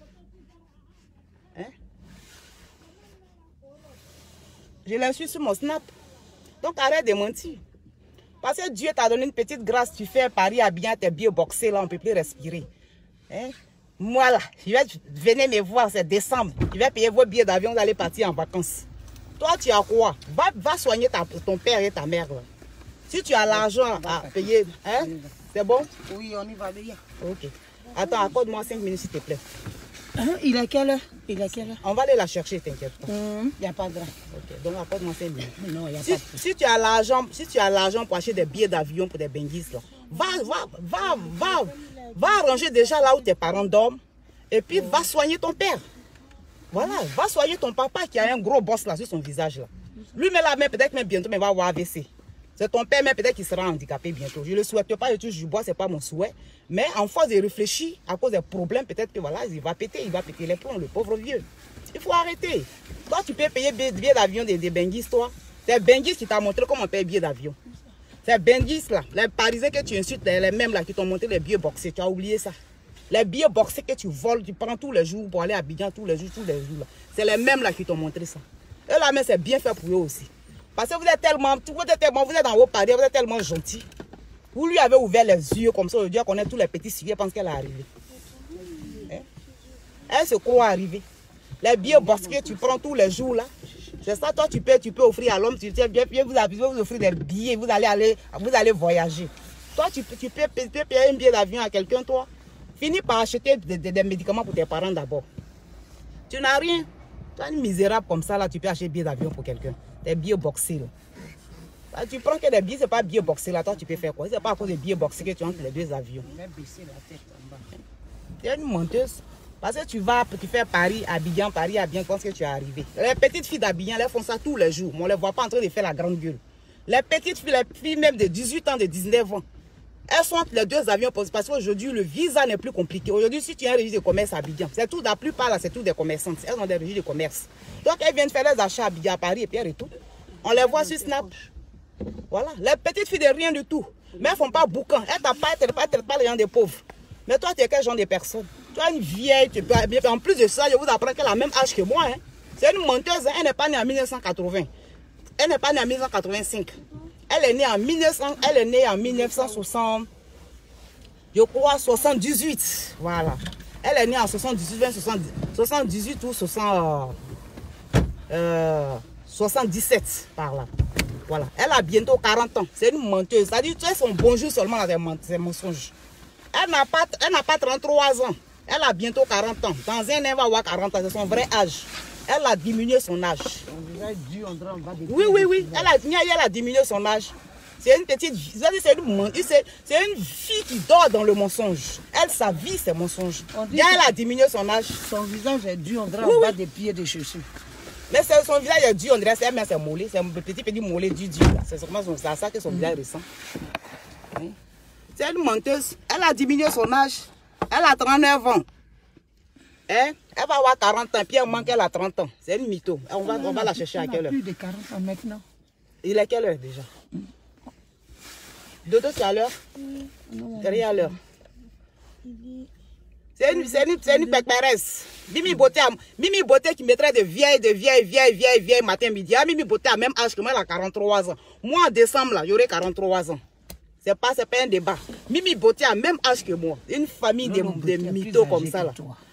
Hein? Je les suis sur mon Snap. Donc arrête de mentir. Parce que Dieu t'a donné une petite grâce, tu fais Paris à bien, t'es bien boxé là, on ne peut plus respirer. Hein? Moi là, je vais, venez me voir, c'est décembre. Je vais payer vos billets d'avion, vous allez partir en vacances. Toi, tu as quoi? Va, va soigner ta, ton père et ta mère. Là. Si tu as l'argent à payer, hein? C'est bon? Oui, on y va bien. Ok. Attends, accorde-moi cinq minutes s'il te plaît. Hein? Il est quelle heure? Il est quelle heure? On va aller la chercher, t'inquiète pas. Il n'y a pas de drap. Ok, donc accorde-moi cinq minutes. Non, il n'y a Si, pas de si tu as l'argent, si tu as l'argent pour acheter des billets d'avion pour des benguistes, là, va, va, va, va, va arranger déjà là où tes parents dorment. Et puis va soigner ton père. Voilà, va soigner ton papa qui a un gros boss là sur son visage là. Lui met la main, peut-être même bientôt, mais il va avoir A V C. C'est ton père, mais peut-être qu'il sera handicapé bientôt. Je ne le souhaite pas, je touche du bois, ce n'est pas mon souhait. Mais en force de réfléchir, à cause des problèmes, peut-être que voilà, il va péter, il va péter les plombs, le pauvre vieux. Il faut arrêter. Toi, tu peux payer des billets d'avion des, des benguistes, toi. C'est Benguis qui t'a montré comment on paye billet d'avion. C'est Benguis là, les Parisiens que tu insultes, les mêmes là qui t'ont montré les billets boxés. Tu as oublié ça. Les billets boxés que tu voles, tu prends tous les jours pour aller à Abidjan, tous les jours, tous les jours. C'est les mêmes là qui t'ont montré ça. Et là, mais c'est bien fait pour eux aussi. Parce que vous êtes tellement, vous êtes tellement, vous êtes dans vos Paris, vous êtes tellement gentil. Vous lui avez ouvert les yeux comme ça, aujourd'hui, qu'on est tous les petits sujets, elle pense qu'elle est arrivée. Hein? Elle se croit arrivée. Les billets boxés que tu prends tous les jours là, c'est ça, toi tu peux, tu peux offrir à l'homme, tu sais bien, bien vous, vous offrir des billets, vous allez aller, vous allez voyager. Toi, tu peux, tu peux, tu peux payer un billet d'avion à quelqu'un, toi. Finis par acheter des, des, des médicaments pour tes parents d'abord. Tu n'as rien. Tu es misérable comme ça, là, tu peux acheter un billet d'avion pour quelqu'un. Des billets boxés, là. Là, tu prends que des billets, c'est pas billets boxés, là. Toi, tu peux faire quoi? C'est pas à cause des billets boxés que tu entres les deux avions. Tu es une menteuse. Parce que tu vas, tu fais Paris, Abidjan, Paris, Abidjan, quand est-ce que tu es arrivé? Les petites filles d'Abidjan, elles font ça tous les jours. Mais on ne les voit pas en train de faire la grande gueule. Les petites filles, les filles même de dix-huit ans, de dix-neuf ans, elles sont entre les deux avions parce qu'aujourd'hui, le visa n'est plus compliqué. Aujourd'hui, si tu as un registre de commerce à Abidjan, c'est tout, la plupart là, c'est tout des commerçantes. Elles ont des registres de commerce. Donc, elles viennent faire les achats à Abidjan, à Paris et puis elles retournent. On les voit sur Snap. Voilà. Les petites filles de rien du tout. Mais elles ne font pas boucan. Elles ne traitent pas, pas les gens des pauvres. Mais toi, tu es quel genre de personne? Tu es une vieille. Tu peux... En plus de ça, je vous apprends qu'elle a le même âge que moi. Hein. C'est une menteuse. Hein. Elle n'est pas née en mille neuf cent quatre-vingts. Elle n'est pas née en mille neuf cent quatre-vingt-cinq. Elle est née en mille neuf cents, elle est née en mille neuf cent soixante, je crois soixante-dix-huit. Voilà. Elle est née en soixante-dix-huit, soixante-dix-huit ou soixante, euh, soixante-dix-sept par là. Voilà. Elle a bientôt quarante ans. C'est une menteuse. Ça dit tu es son bonjour seulement dans ses mensonges. Elle n'a pas, elle n'a pas trente-trois ans. Elle a bientôt quarante ans. Dans un an, elle va avoir quarante ans. C'est son vrai âge. Elle a diminué son âge. Oui, oui, oui. Elle a, elle a diminué son âge. C'est une petite fille. C'est une, une fille qui dort dans le mensonge. Elle, sa vie, c'est mensonge. Elle a diminué son âge. Son visage est dur, on dirait oui, en bas oui. des pieds de chaussures. Mais son visage est dur, on dirait c'est c'est mollet. C'est un petit petit mollet du dur. C'est ça, ça que son visage ressemble. Oui. C'est une menteuse. Elle a diminué son âge. Elle a trente-neuf ans. Hein? Elle va avoir quarante ans, puis elle manque, elle a trente ans. C'est une mytho. On va, on va la chercher à quelle heure? Plus de quarante ans maintenant. Il est quelle heure déjà? Dodo, c'est à l'heure? Rien à l'heure. C'est une, c'est une, c'est une péperesse. Mimi Beauté, Mimi Beauté qui mettrait de vieilles, de vieilles, vieilles, vieilles, vieilles matin, midi. Ah, Mimi Beauté a même âge que moi, elle a quarante-trois ans. Moi, en décembre, là, j'aurai quarante-trois ans. C'est pas, c'est pas un débat. Mimi Beauté a même âge que moi. Une famille de, de mythos comme ça, là.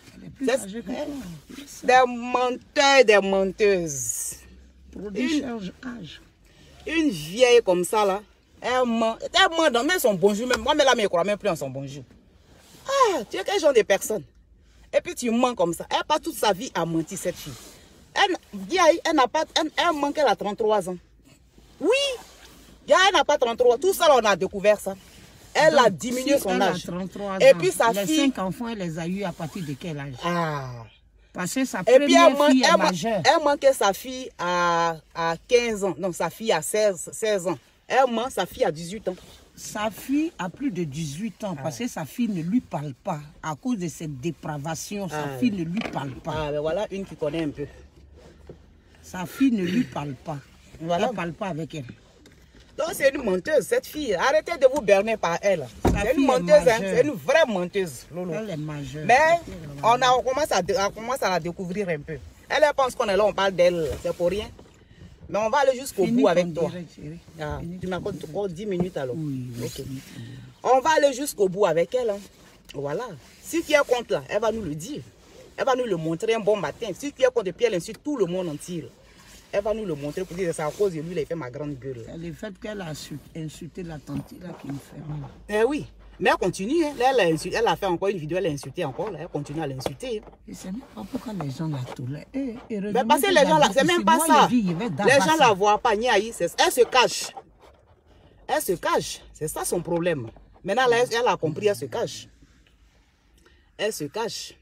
Des menteurs, des menteuses. Une, une vieille comme ça, là. Elle ment. Elle ment dans même son bonjour. Même. Moi, mais là, je ne crois même plus en son bonjour. Ah, tu es quel genre de personne? Et puis tu mens comme ça. Elle passe toute sa vie à mentir, cette fille. Elle, elle n'a pas, elle, elle manque, elle a trente-trois ans. Oui, elle n'a pas trente-trois. Tout ça, on a découvert ça. Elle Donc, a diminué si son elle âge. A trente-trois et ans, puis sa les fille. cinq enfants, elle les a eu à partir de quel âge? Ah. Parce que sa et première puis elle, fille elle, est majeure. Elle manquait sa fille à, à quinze ans. Non, sa fille à seize, seize ans. Elle manque sa fille à dix-huit ans. Sa fille a plus de dix-huit ans ah. parce que sa fille ne lui parle pas. À cause de cette dépravation, sa ah. fille ne lui parle pas. Ah, mais voilà une qui connaît un peu. Sa fille ne lui parle pas. Voilà. Elle ne parle pas avec elle. Donc c'est une menteuse, cette fille. Arrêtez de vous berner par elle. C'est une menteuse, hein? C'est une vraie menteuse. Lolo. Elle est majeure. Mais on, a, on, commence à, on commence à la découvrir un peu. Elle, elle pense qu'on est là, on parle d'elle. C'est pour rien. Mais on va aller jusqu'au bout avec toi. Direct, ah, tu m'accordes encore dix minutes alors. Oui, oui, okay. oui. On va aller jusqu'au bout avec elle. Hein. Voilà. Si tu es contre là, elle va nous le dire. Elle va nous le montrer un bon matin. Si tu es contre, puis elle insulte tout le monde entier. Elle va nous le montrer pour dire que c'est à cause de lui, il a fait ma grande gueule. C'est le fait qu'elle a insulté la tante là qui me fait mal. Eh oui. Mais elle continue. Hein. Là, elle, a insulté, elle a fait encore une vidéo, elle a insulté encore. Là. Elle continue à l'insulter. Je ne sais même pas pourquoi les gens la tolèrent. Eh, mais parce que les gens là, c'est même pas ça. Les gens la voient pas. Elle se cache. Elle se cache. C'est ça son problème. Maintenant, là, elle a compris, elle se cache. Elle se cache.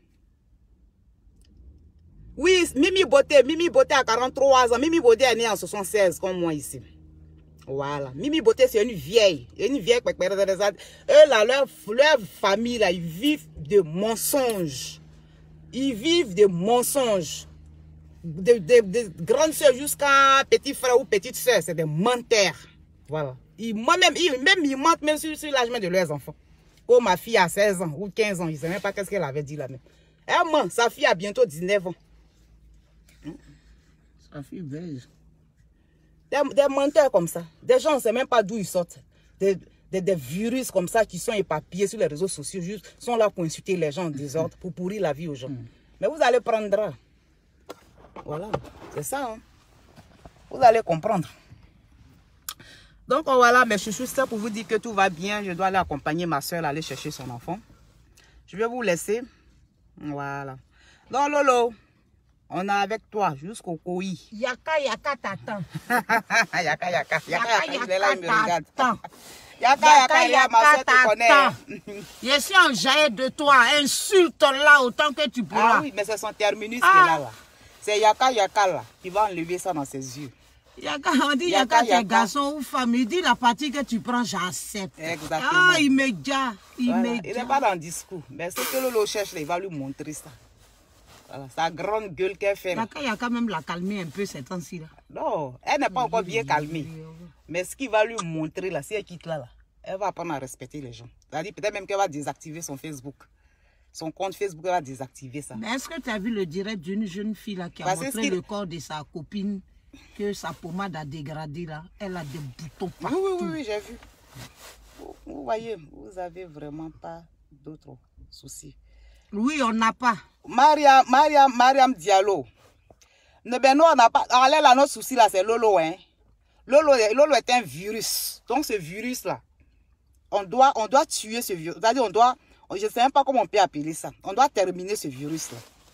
Oui, Mimi Beauté, Mimi Beauté a quarante-trois ans. Mimi Beauté est née en soixante-seize, comme moi ici. Voilà. Mimi Beauté, c'est une vieille. Une vieille. Eux, là, leur, leur famille, là, ils vivent de mensonges. Ils vivent de mensonges. De, de, de grandes soeurs jusqu'à petit frère ou petite soeur, c'est des menteurs. Voilà. Moi-même, ils, même, ils mentent même sur, sur l'âge de leurs enfants. Oh, ma fille a seize ans ou quinze ans, je ne sais même pas qu'est-ce qu'elle avait dit là même. Elle ment, sa fille a bientôt dix-neuf ans. Sa fille belge. Des, des menteurs comme ça. Des gens, on ne sait même pas d'où ils sortent. Des, des, des virus comme ça qui sont éparpillés sur les réseaux sociaux, juste sont là pour insulter les gens en désordre, pour pourrir la vie aux gens. Mm. Mais vous allez prendre. Voilà, c'est ça. Hein? Vous allez comprendre. Donc voilà, mes chouchous, c'est pour vous dire que tout va bien. Je dois aller accompagner ma soeur, aller chercher son enfant. Je vais vous laisser. Voilà. Donc Lolo, on est avec toi jusqu'au Koi. Yaka Yaka t'attend. Yaka Yaka. Yaka Yaka, il est là, il me regarde. Yaka Yaka, Yaka, ma soeur te connaît. Je suis en jaillet de toi. Insulte-la autant que tu pourras. Ah oui, mais c'est son terminus ah. qui est là. là. C'est Yaka Yaka là qui va enlever ça dans ses yeux. Yaka, on dit Yaka, Yaka, Yaka. Garçon ou femme, il dit la partie que tu prends, j'accepte. Exactement. Ah, immédiat, immédiat. Voilà. Il n'est pas dans le discours, mais ce que Lolo cherche, il va lui montrer ça. Voilà, sa grande gueule qu'elle fait. Yaka Yaka même la calmer un peu ces temps-ci là. Non, elle n'est pas encore bien calmée. Mais ce qu'il va lui montrer là, si elle quitte là, là, elle va apprendre à respecter les gens. C'est-à-dire peut-être même qu'elle va désactiver son Facebook. Son compte Facebook va désactiver ça. Mais est-ce que tu as vu le direct d'une jeune fille là qui a Parce montré le corps de sa copine, que sa pommade a dégradé là? Elle a des boutons partout. Oui, oui, oui, j'ai vu. Vous, vous voyez, vous n'avez vraiment pas d'autres soucis. Oui, on n'a pas. Mariam, Mariam, Mariam Diallo. Ne, ben non, on n'a pas. En là, notre souci là, c'est Lolo. Hein. Lolo, Lolo est un virus. Donc ce virus là, on doit, on doit tuer ce virus. C'est-à-dire, on doit. Je ne sais même pas comment on peut appeler ça. On doit terminer ce virus-là.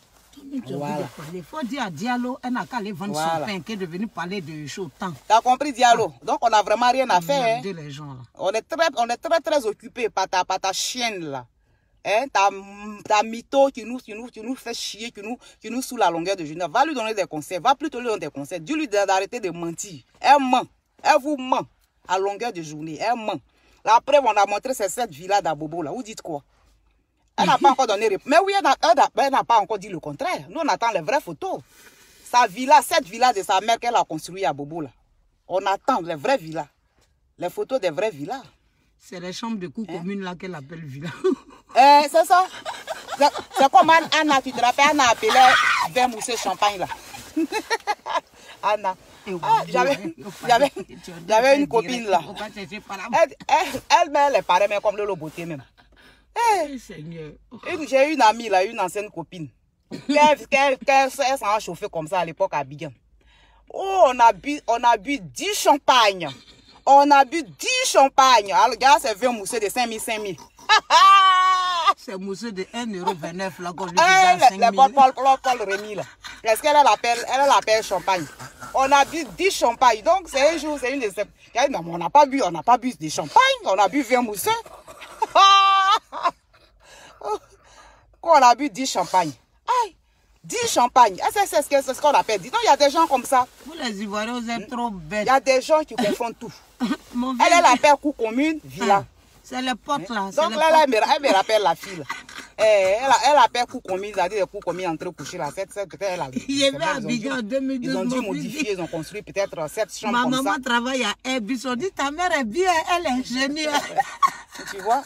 Voilà. Il faut dire à Diallo, elle n'a qu'à aller vendre voilà. son pain, qu'elle est venue parler de chaud temps. Tu as compris, Diallo? Ah. Donc, on n'a vraiment rien à faire. Hein? Les gens, là. On est très, on est très, très occupé par ta, par ta chienne, là. Hein? Ta, ta mytho qui nous, qui, nous, qui nous fait chier, qui nous, qui nous sous la longueur de journée. Va lui donner des conseils. Va plutôt lui donner des conseils. Dis-lui d'arrêter de mentir. Elle ment. Elle vous ment à longueur de journée. Elle ment. La preuve, on a montré ces sept villas d'Abobo, là. Vous dites quoi? Elle n'a pas encore donné réponse. Mais oui, elle n'a pas encore dit le contraire. Nous, on attend les vraies photos. Sa villa, cette villa de sa mère qu'elle a construite à Bobo, là. On attend les vraies villas. Les photos des vraies villas. C'est les chambres de cour hein? commune là qu'elle appelle villa. Eh, c'est ça. C'est comme Anna, tu te rappelles, Anna a appelé vin moussé champagne, là. Anna. Ah, j'avais une copine, là. Elle, elle, elle, elle paraît même comme Lolo Beauté, même. Hey, j'ai une amie là, une ancienne copine. Elle s'en a chauffé comme ça à l'époque à Abidjan. Oh, on a bu, on a bu dix champagnes. On a bu dix champagnes. Alors, regarde, c'est vin moussé de cinq mille, cinq mille. C'est moussé de un euro vingt-neuf là, quand je dis cinq mille. Paul, Paul, Paul Rémy là. Est-ce qu'elle l'appelle, elle l'appelle champagne? On a bu dix champagnes. Donc, c'est un jour, c'est une de ces. On n'a pas bu, on n'a pas bu de champagne, on a bu vin moussé. Quand on a bu dix champagnes. Aïe, dix champagnes. C'est ce qu'on appelle. Dis donc, il y a des gens comme ça. Vous les Ivoiriens, vous êtes trop bêtes. Il y a des gens qui confondent tout. Elle, elle appelle cour commune, villa. C'est les potes là. Donc là, là elle, me, elle me rappelle la fille. Eh, elle, elle appelle cour commune, c'est-à-dire les cours communes entre couchés là. Peut-être elle a. Il y avait à Abidjan en deux mille douze. Ils ont dû modifier, ils ont construit peut-être sept chambres comme ça. Ma maman travaille à Airbus. On dit ta mère est bien, elle est ingénieure. Tu vois?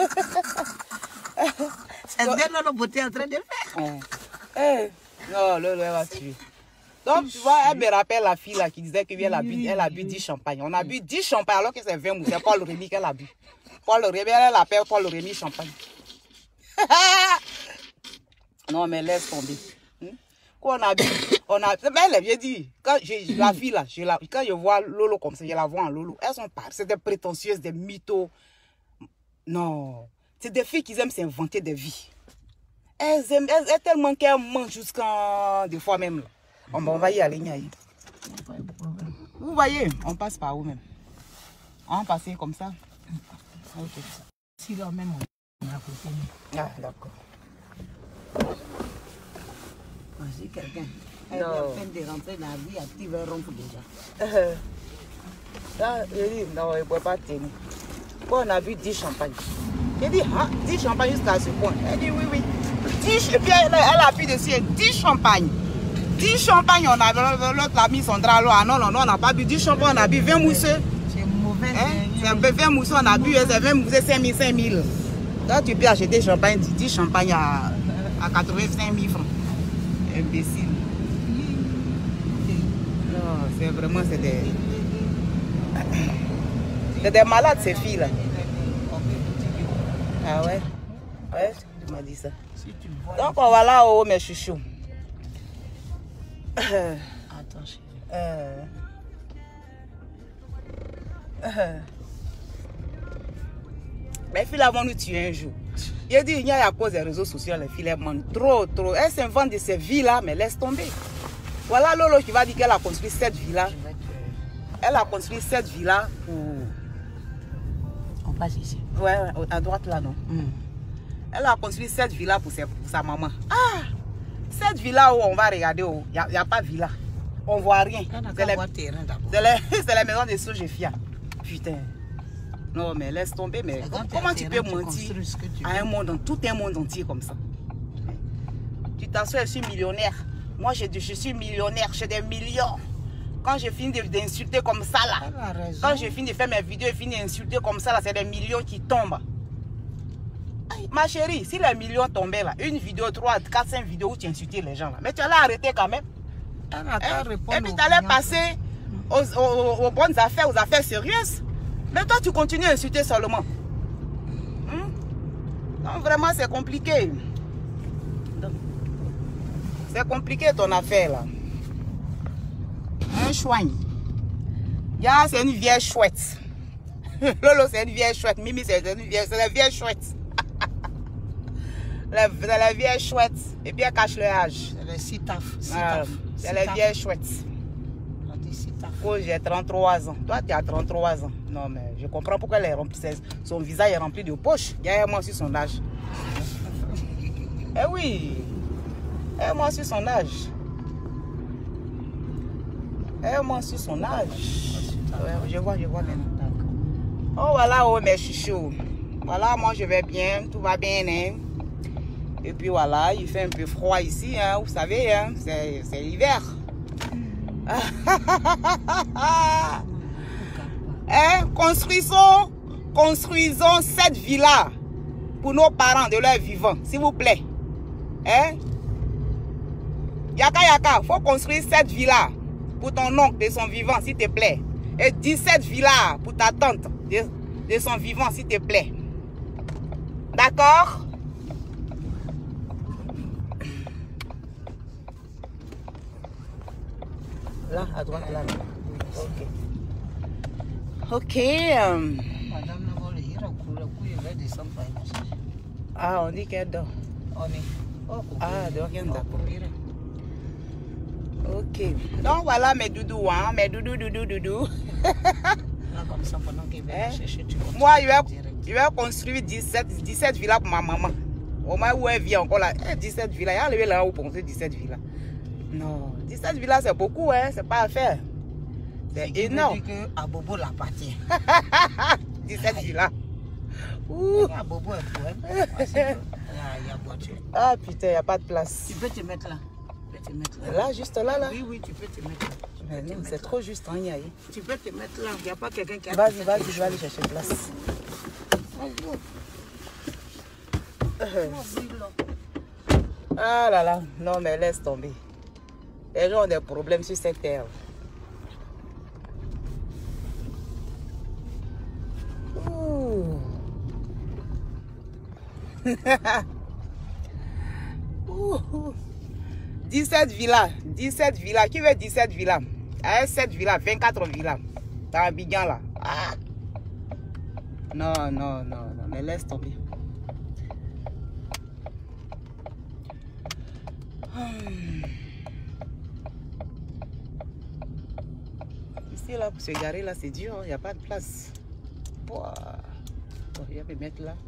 C'est bien Lolo Beauté en train de faire. Eh, non, Lolo, elle va tuer. Donc, tu vois, elle me rappelle la fille là qui disait qu'elle a bu, elle a bu dix champagnes. On a bu dix champagnes alors que c'est vingt moussés. C'est Paul Rémy qu'elle a bu. Paul Rémy, elle appelle Paul Rémy champagne. Non, mais laisse tomber. Hmm? Quand on a bu, on a... Mais elle est bien dit. Quand je, la fille là, je la, quand je vois Lolo comme ça, je la vois en Lolo. Elles sont pas... C'est des prétentieuses, des mythos. Non. C'est des filles qui aiment s'inventer des vies. Elles aiment, elles, elles tellement qu'elles mangent jusqu'à... Des fois même. Là. On, on va y aller, Niaï. Vous voyez, on passe par où même? On passe comme ça. Ok. Si là même on a côté. Ah, d'accord. Si quelqu'un est en train de rentrer dans la vie active, elle rompt déjà. Là, je dis, non, il ne peut pas tenir. Quand on a vu dix champagnes, j'ai dit, ah, dix champagnes jusqu'à ce point. Elle dit, oui, oui. dix, et puis elle, elle appuie dessus, dix champagnes. dix champagnes, on a, l'autre a mis son drap là. Ah non, non, non, on n'a pas bu dix champagnes, on a bu vingt mousseux. C'est mauvais. Hein? C'est vingt mousseux, on a bu, c'est vingt mousseux, cinq mille, cinq mille. Là, tu peux acheter champagne, dix champagnes à, à quatre-vingt-cinq mille francs. Imbécile. Non, c'est vraiment, c'est des... C'est des malades, ces filles-là. Ah ouais? Ouais, tu m'as dit ça. Donc, on va là-haut, mes chouchous. Attends, chérie. Euh... Euh... Les filles là vont nous tuer un jour. Il dit, il y a à cause des réseaux sociaux, les filles elles mentent trop, trop. Elles s'inventent de ces vies-là, mais laisse tomber. Voilà Lolo qui va dire qu'elle a construit cette vie-là. Elle a construit cette vie-là pour... On passe ici. Ouais, à droite là, non? Mm. Elle a construit cette vie-là pour, pour sa maman. Ah! Cette vie-là où on va regarder, il n'y a, a pas de villa. On ne voit rien. C'est les, les, les maisons de Sojefia. Putain. Non, mais laisse tomber. Mais comment, comment tu peux mentir tu à un monde, dans tout un monde entier comme ça? Tu t'assois, je suis millionnaire. Moi, je, je suis millionnaire, j'ai des millions. Quand je finis d'insulter comme ça, là, quand je finis de faire mes vidéos, je finis d'insulter comme ça, là, c'est des millions qui tombent. Ay, ma chérie, si les millions tombaient là, une vidéo, trois, quatre, cinq vidéos où tu insultais les gens là, mais tu allais arrêter quand même. Hein? Et puis tu allais passer aux, aux, aux bonnes affaires, aux affaires sérieuses. Mais toi, tu continues à insulter seulement. Hum? Donc vraiment, c'est compliqué. C'est compliqué ton affaire là. Un chouigne. Ya, c'est une vieille chouette. Lolo, c'est une vieille chouette. Mimi, c'est une vieille, c'est la vieille chouette. la, la vieille chouette. Et puis elle cache le âge. C'est le sitaf. Ah, c'est la vieille chouette. Oh, j'ai trente-trois ans. Toi, tu as trente-trois ans. Non, mais je comprends pourquoi elle est remplie. Son visage est rempli de poches. Il y a un mois sur son âge. Eh oui. Un mois sur son âge. Un mois sur son âge. Ouais, je vois, je vois maintenant. Oh, voilà, oh, mes chouchous. Voilà, moi, je vais bien. Tout va bien, hein. Et puis voilà, il fait un peu froid ici, hein. Vous savez, hein. C'est l'hiver. Hein? Construisons, construisons cette villa pour nos parents de leur vivant, s'il vous plaît. Hein? Yaka Yaka, faut construire cette villa pour ton oncle de son vivant, s'il te plaît. Et dix-sept villas pour ta tante de, de son vivant, s'il te plaît. D'accord? Là, à droite, là. Ok. Ok. Um... Ah, on dit qu'elle dort. Ah, dehors, qu'elle dort. Ok. Donc voilà mes doudous, hein. Mes doudous, doudous, doudous. Moi, je vais, je vais construire dix-sept, dix-sept villas pour ma maman. Au moins où elle vit encore là. dix-sept villas. Elle est là où pour construire dix-sept villas. Non, dix-sept villas, c'est beaucoup, hein. C'est pas à faire. C'est énorme. Tu dis que à Bobo l'appartient. dix-sept villas. Ouh. À Bobo est pour elle. Ah putain, il n'y a pas de place. Tu peux te mettre là. Tu peux te mettre là. Là, juste là, là. Oui, oui, tu peux te mettre là. Mais non, c'est trop juste, hein, Yaye. Tu peux te mettre là. Il n'y a pas quelqu'un qui a... Vas-y, vas-y, je vais aller chercher place. Ah là là, non mais laisse tomber. Les gens ont des problèmes sur cette terre. Ouh. Ouh. dix-sept villas. dix-sept villas. Qui veut dix-sept villas? Eh, sept villas, vingt-quatre villas. Dans Abidjan là. Ah. Non, non, non, non, mais laisse tomber. Hmm. Ici là, pour se garer là, c'est dur, il n'y a pas de place. Bon, je vais me mettre là.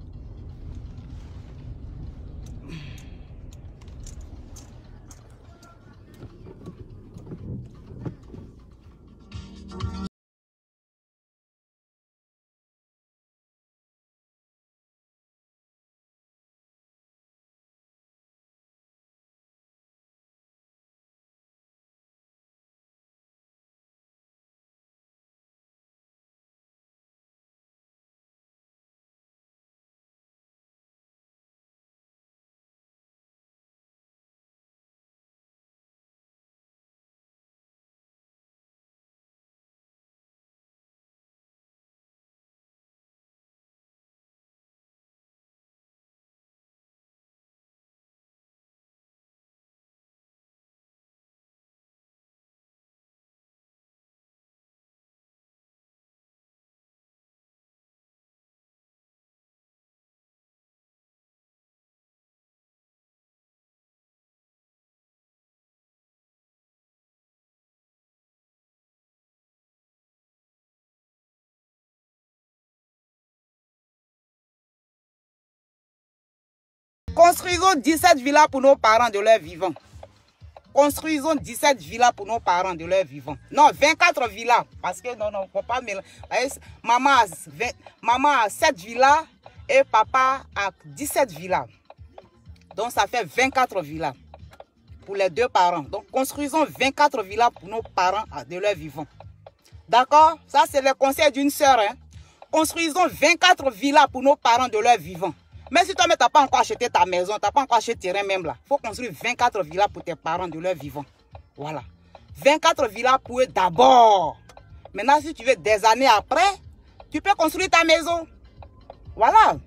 Construisons dix-sept villas pour nos parents de leur vivant. Construisons dix-sept villas pour nos parents de leur vivant. Non, vingt-quatre villas. Parce que non, non, il ne faut pas mélanger. Maman a, vingt, maman a sept villas et papa a dix-sept villas. Donc ça fait vingt-quatre villas pour les deux parents. Donc construisons vingt-quatre villas pour nos parents de leur vivant. D'accord? Ça c'est le conseil d'une sœur. Hein? Construisons vingt-quatre villas pour nos parents de leur vivant. Mais si toi, tu n'as pas encore acheté ta maison, tu n'as pas encore acheté terrain même là, il faut construire vingt-quatre villas pour tes parents de leur vivant. Voilà. vingt-quatre villas pour eux d'abord. Maintenant, si tu veux des années après, tu peux construire ta maison. Voilà.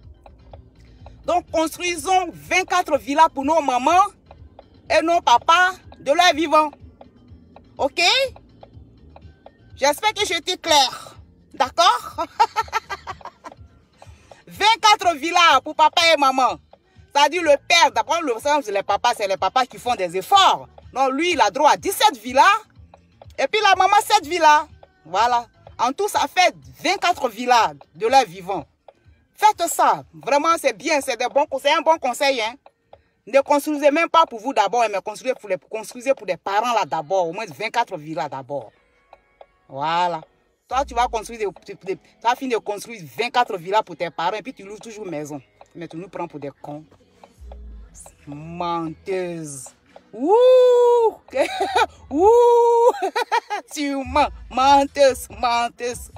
Donc, construisons vingt-quatre villas pour nos mamans et nos papas de leur vivant. Ok? J'espère que j'étais clair. D'accord? vingt-quatre villas pour papa et maman. C'est-à-dire le père, d'abord le sens, les papas, c'est les papas qui font des efforts. Donc lui, il a droit à dix-sept villas. Et puis la maman, sept villas. Voilà. En tout, ça fait vingt-quatre villas de leur vivant. Faites ça. Vraiment, c'est bien. C'est un bon conseil. Hein? Ne construisez même pas pour vous d'abord, mais construisez pour, les, construisez pour des parents là d'abord. Au moins vingt-quatre villas d'abord. Voilà. Toi, tu vas construire des, des, tu vas finir de construire vingt-quatre villas pour tes parents et puis tu loues toujours maison. Mais tu nous prends pour des cons. Menteuse. Ouh! Ouh! Tu mens. Menteuse, menteuse.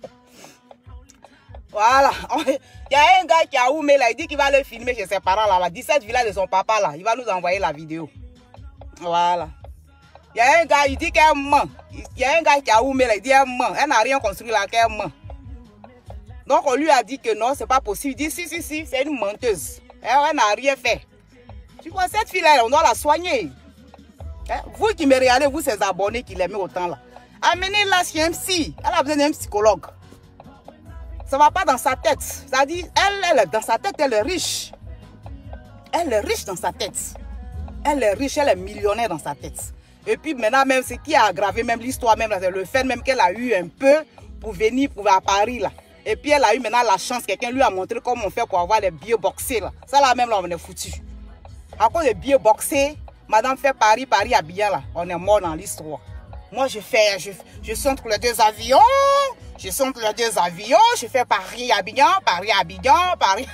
Voilà. Il y a un gars qui a oumé là, il dit qu'il va le filmer chez ses parents là, là. dix-sept villas de son papa là. Il va nous envoyer la vidéo. Voilà. Il y a un gars, il dit qu'elle ment. Il y a un gars qui a oumé là, il dit qu'elle ment. Elle n'a rien construit là, qu'elle ment. Donc on lui a dit que non, c'est pas possible. Il dit si, si, si, c'est une menteuse. Elle n'a rien fait. Tu vois, cette fille-là, on doit la soigner. Hein? Vous qui me regardez, vous, ces abonnés qui l'aiment autant là. Amenez-la chez un psy. Elle a besoin d'un psychologue. Ça ne va pas dans sa tête. C'est-à-dire, elle, elle, dans sa tête, elle est riche. Elle est riche dans sa tête. Elle est riche, elle est millionnaire dans sa tête. Et puis maintenant, même ce qui a aggravé même l'histoire, même c'est le fait même qu'elle a eu un peu pour venir pour à Paris là. Et puis elle a eu maintenant la chance, quelqu'un lui a montré comment on fait pour avoir les billets boxés là. Ça là même là, on est foutu. À cause des billets boxés, madame fait Paris, Paris, Abidjan là. On est mort dans l'histoire. Moi je fais, je, je suis entre les deux avions. Je suis entre les deux avions. Je fais Paris, Abidjan, Paris, Abidjan, Paris.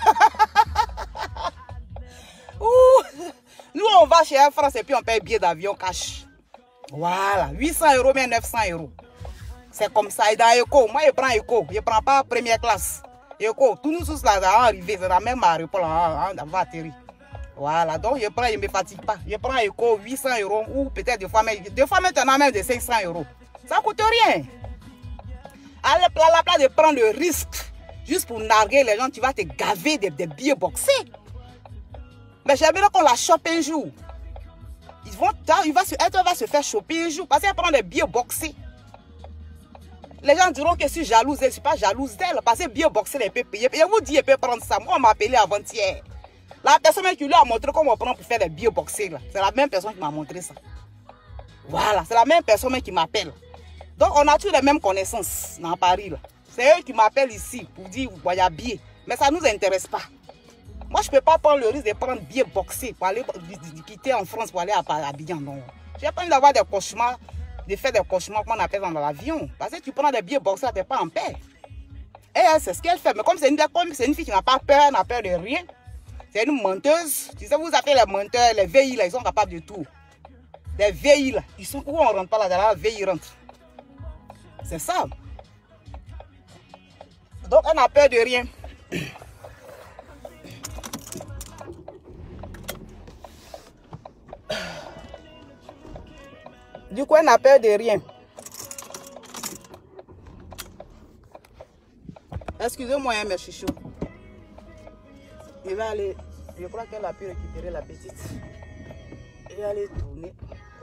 Ouh. Nous on va chez Air France et puis on paye billet d'avion cash. Voilà, huit cents euros, mais neuf cents euros. C'est comme ça. Et dans Eco, moi je prends Eco, je ne prends pas première classe. Eco, tous nous tous là, arrivés, c'est la même aéroport, on va atterrir. Voilà, donc je prends, je ne me fatigue pas. Je prends Eco, huit cents euros, ou peut-être deux fois, mais deux fois maintenant même de cinq cents euros. Ça ne coûte rien. À la place de prendre le risque, juste pour narguer les gens, tu vas te gaver des, des billets boxés. Mais j'aimerais qu'on la chope un jour. vont, il va se, elle va se faire choper un jour parce qu'elle prend des billets boxés. Les gens diront que je suis jalouse, je ne suis pas jalouse d'elle parce que billets boxés, elle peut payer. Et vous dites, elle peut prendre ça. Moi, on m'a appelé avant-hier. La personne qui lui a montré comment on prend pour faire des billets boxés, c'est la même personne qui m'a montré ça. Voilà, c'est la même personne qui m'appelle. Donc, on a tous les mêmes connaissances dans Paris. C'est eux qui m'appellent ici pour dire, vous voyez, billet. Mais ça ne nous intéresse pas. Moi, je ne peux pas prendre le risque de prendre billet boxé pour aller quitter en France pour aller à Abidjan. Non. Je n'ai pas envie d'avoir des cauchemars, de faire des cauchemars qu'on appelle dans l'avion. Parce que tu prends des billets boxés, tu n'es pas en paix. Et elle, c'est ce qu'elle fait. Mais comme c'est une, une fille qui n'a pas peur, elle n'a peur de rien. C'est une menteuse. Tu sais, vous appelez les menteurs, les V I, là, ils sont capables de tout. Les V I, là, ils sont où on ne rentre pas là, dans la V I rentre. C'est ça. Donc, elle n'a peur de rien. Du coup, elle n'a peur de rien. Excusez-moi, hein, mes chouchous. Il va aller. Je crois qu'elle a pu récupérer la petite. Il va aller tourner.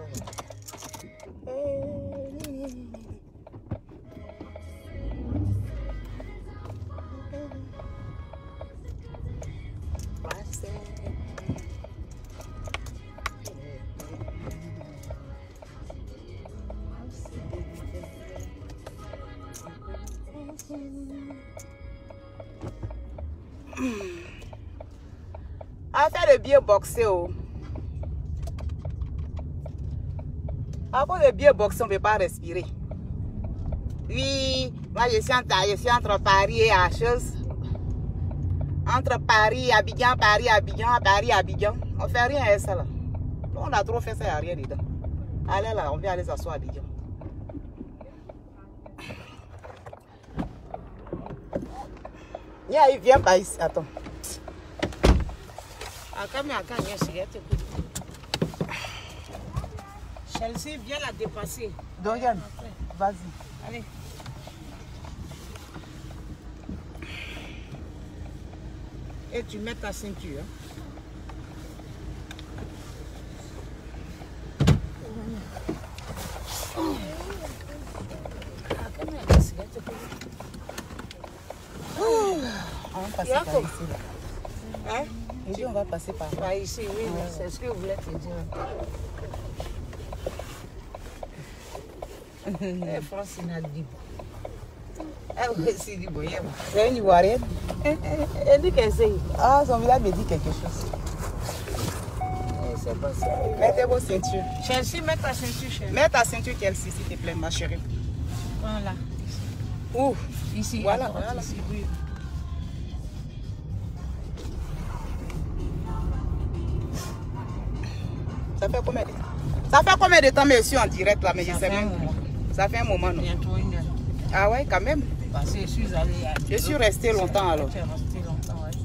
À faire le bien boxé. Oh. Après le bien boxé, on ne peut pas respirer. Oui, moi je suis, en, je suis entre Paris et H. Entre Paris, Abidjan, Paris, Abidjan, Paris, Abidjan. On ne fait rien à ça là. On a trop fait ça, il n'y a rien dedans. Allez là, on vient aller s'asseoir à Abidjan. Yeah, il vient pas ici. Attends. Chelsea, viens la dépasser. Dorian, vas-y. Allez. Et tu mets ta ceinture. On va passer par ici. Là. Hein? Je dis on va passer par là. Par ici, oui, ouais. C'est ce que vous voulez te dire. Eh, Francine a dit. Elle aussi dit, bon, c'est une Ivoirienne. Elle dit qu'elle sait. Ah, son village me dit quelque chose. C'est pas ça. Mettez vos ceintures. Chelsea, mets ta ceinture, chérie. Mets ta ceinture, Chelsea, s'il te plaît, ma chérie. Voilà. Où? Ici. Voilà, voilà. voilà. Ici, oui. Ça fait combien de temps? Ça fait combien de temps, mais je suis en direct là, mais ça je sais même. Moment. Ça fait un moment, non? Bientôt une heure. Ah ouais, quand même. Parce que je suis allée à... Je suis restée longtemps alors. Tu es restée longtemps, ouais.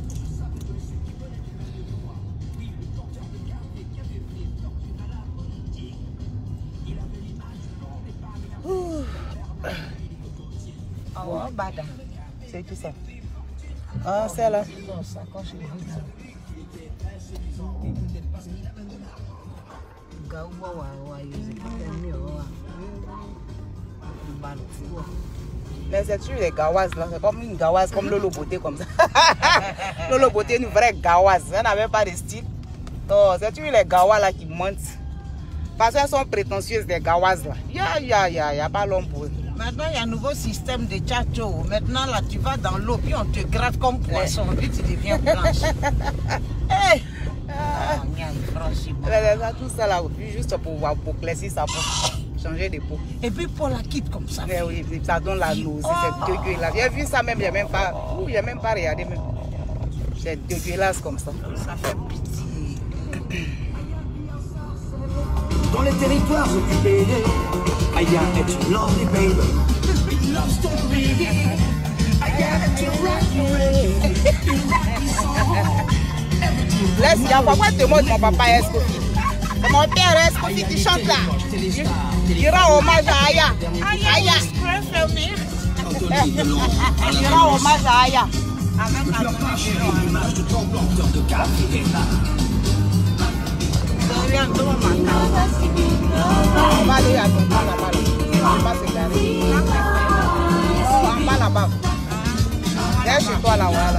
Oh, bada. C'est tout ça. Ah, c'est là. Non, ça, quand je dis ça. Mais c'est sûr les gawazes là, c'est comme une gawaze, comme Lolo Beauté comme ça. Lolo Beauté une vraie gawaze, elle n'avait pas de style. Non, c'est sûr les gawazes là qui mentent. Parce qu'elles sont prétentieuses les gawazes là. Ya ya ya, il n'y a pas l'homme pour eux. Maintenant il y a un nouveau système de tchatcho. Maintenant là tu vas dans l'eau puis on te gratte comme poisson, puis tu deviens blanche. Hey! Ah, ah, tout ça là, juste pour, pour classer sa peau, changer de peau. Et puis pour la quitte comme ça. Mais oui, ça donne la nausée, oh. C'est dégueulasse. J'ai vu ça même, j'ai même pas, oh. J'ai même pas regardé même. C'est dégueulasse comme ça. Ça fait pitié. Dans les territoires occupés, Aya est une lovely baby. Love story. Aya est une rock laisse, il y a pourquoi te montre mon papa Escofi. C'est mon père Escofi qui chante là. Il rend hommage à Aya. Aya. Il rend hommage à Aya. l'image de ton planteur de café. On va aller à ton bas là-bas. On va se garer. Oh, en bas là-bas. Viens chez toi là, voilà.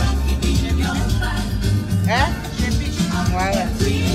Hein? Voilà.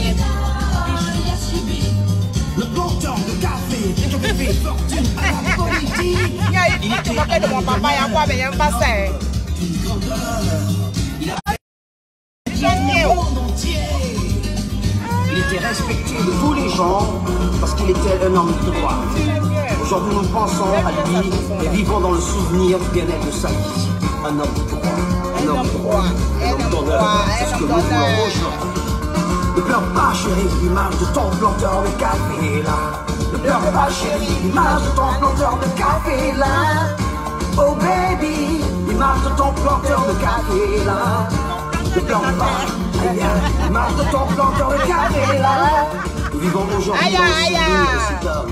Le porteur de café qui avait fait fortune à la politique. Il y a une fois que je m'appelle de mon papa, il y a quoi, mais il y a un bassin. Il a gagné le monde entier. Il était respecté de tous les gens parce qu'il était un homme de droit. Aujourd'hui, nous pensons à lui et vivons dans le souvenir du bien-être de sa vie. Un homme de droit, un homme de droit, un homme d'honneur. C'est ce que nous voulons aujourd'hui. Ne pleure pas, chérie, l'image de ton planteur de café là. Ne pleure pas, chérie, l'image de ton planteur de café là. Oh baby, l'image de ton planteur de café là. Ne pleure pas, aïe, l'image de ton planteur de café là. Nous vivons aujourd'hui dans le souvenir de cet homme.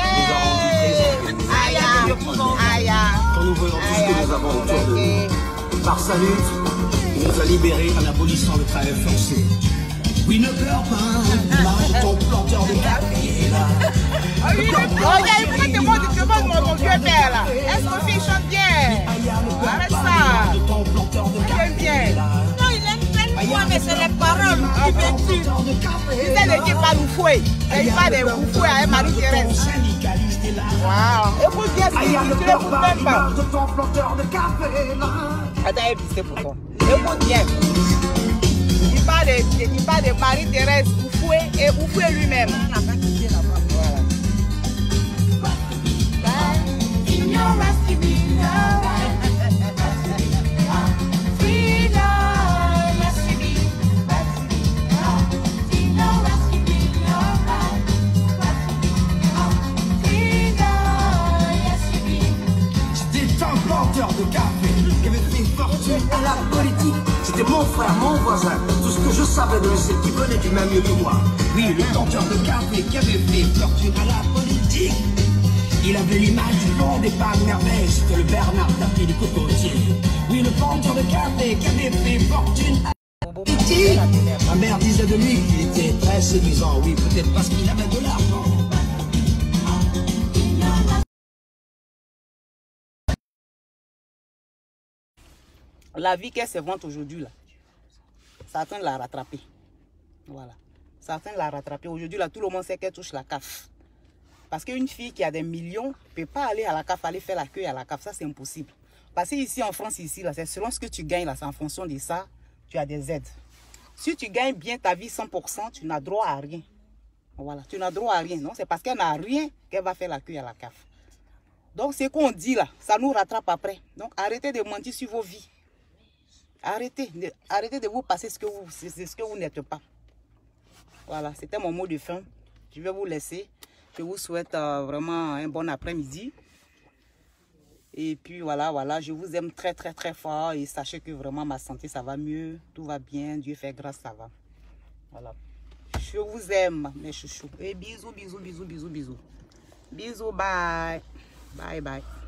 Quand nous voyons tout ce que nous avons autour de nous. Par sa lutte, il nous a libérés en abolissant le travail forcé. Oui, ne pleure pas, l'image de ton planteur de café là. Regarde, pourquoi tu montes, tu montes mon vieux père là? Est-ce que fille chante bien? Arrête ça. J'aime bien. Non, il aime tellement, mais c'est les paroles qui m'étuent. Il sait de qui pas nous fouet. Il parle de vous fouet avec Marie-Thérèse. Waouh. Écoute bien ce qu'il dit, tu l'écoutes même pas. Attends, c'est pour toi. Écoute bien. Il parle de, il parle de Marie-Thérèse Oufoué et Oufoué lui-même. Voilà. J'étais un planteur de café qui avait fait fortune à la politique. C'était mon frère, mon voisin, tout ce que je savais de lui, c'est qu'il venait du même lieu que moi. Oui, le planteur de café qui avait fait fortune à la politique. Il avait l'image du long des palmes merveilles, c'était le Bernard Tapie du cocotier. Oui, le planteur de café qui avait fait fortune à la politique. Ma mère disait de lui qu'il était très séduisant, oui, peut-être parce qu'il avait de l'argent. La vie qu'elle se vante aujourd'hui, là, certains la rattraper. Voilà. Certains la rattraper. Aujourd'hui, là, tout le monde sait qu'elle touche la C A F. Parce qu'une fille qui a des millions ne peut pas aller à la C A F, aller faire l'accueil à la C A F. Ça, c'est impossible. Parce que ici, en France, ici, là, c'est selon ce que tu gagnes, là, c'est en fonction de ça, tu as des aides. Si tu gagnes bien ta vie cent pour cent, tu n'as droit à rien. Voilà. Tu n'as droit à rien. Non, c'est parce qu'elle n'a rien qu'elle va faire l'accueil à la C A F. Donc, ce qu'on dit, là, ça nous rattrape après. Donc, arrêtez de mentir sur vos vies. Arrêtez de, arrêtez de vous passer ce que vous, c'est ce que vous n'êtes pas. Voilà, c'était mon mot de fin. Je vais vous laisser. Je vous souhaite euh, vraiment un bon après-midi. Et puis voilà, voilà, je vous aime très très très fort. Et sachez que vraiment ma santé, ça va mieux. Tout va bien. Dieu fait grâce, ça va. Voilà. Je vous aime, mes chouchous. Et bisous, bisous, bisous, bisous, bisous. Bisous, bye. Bye, bye.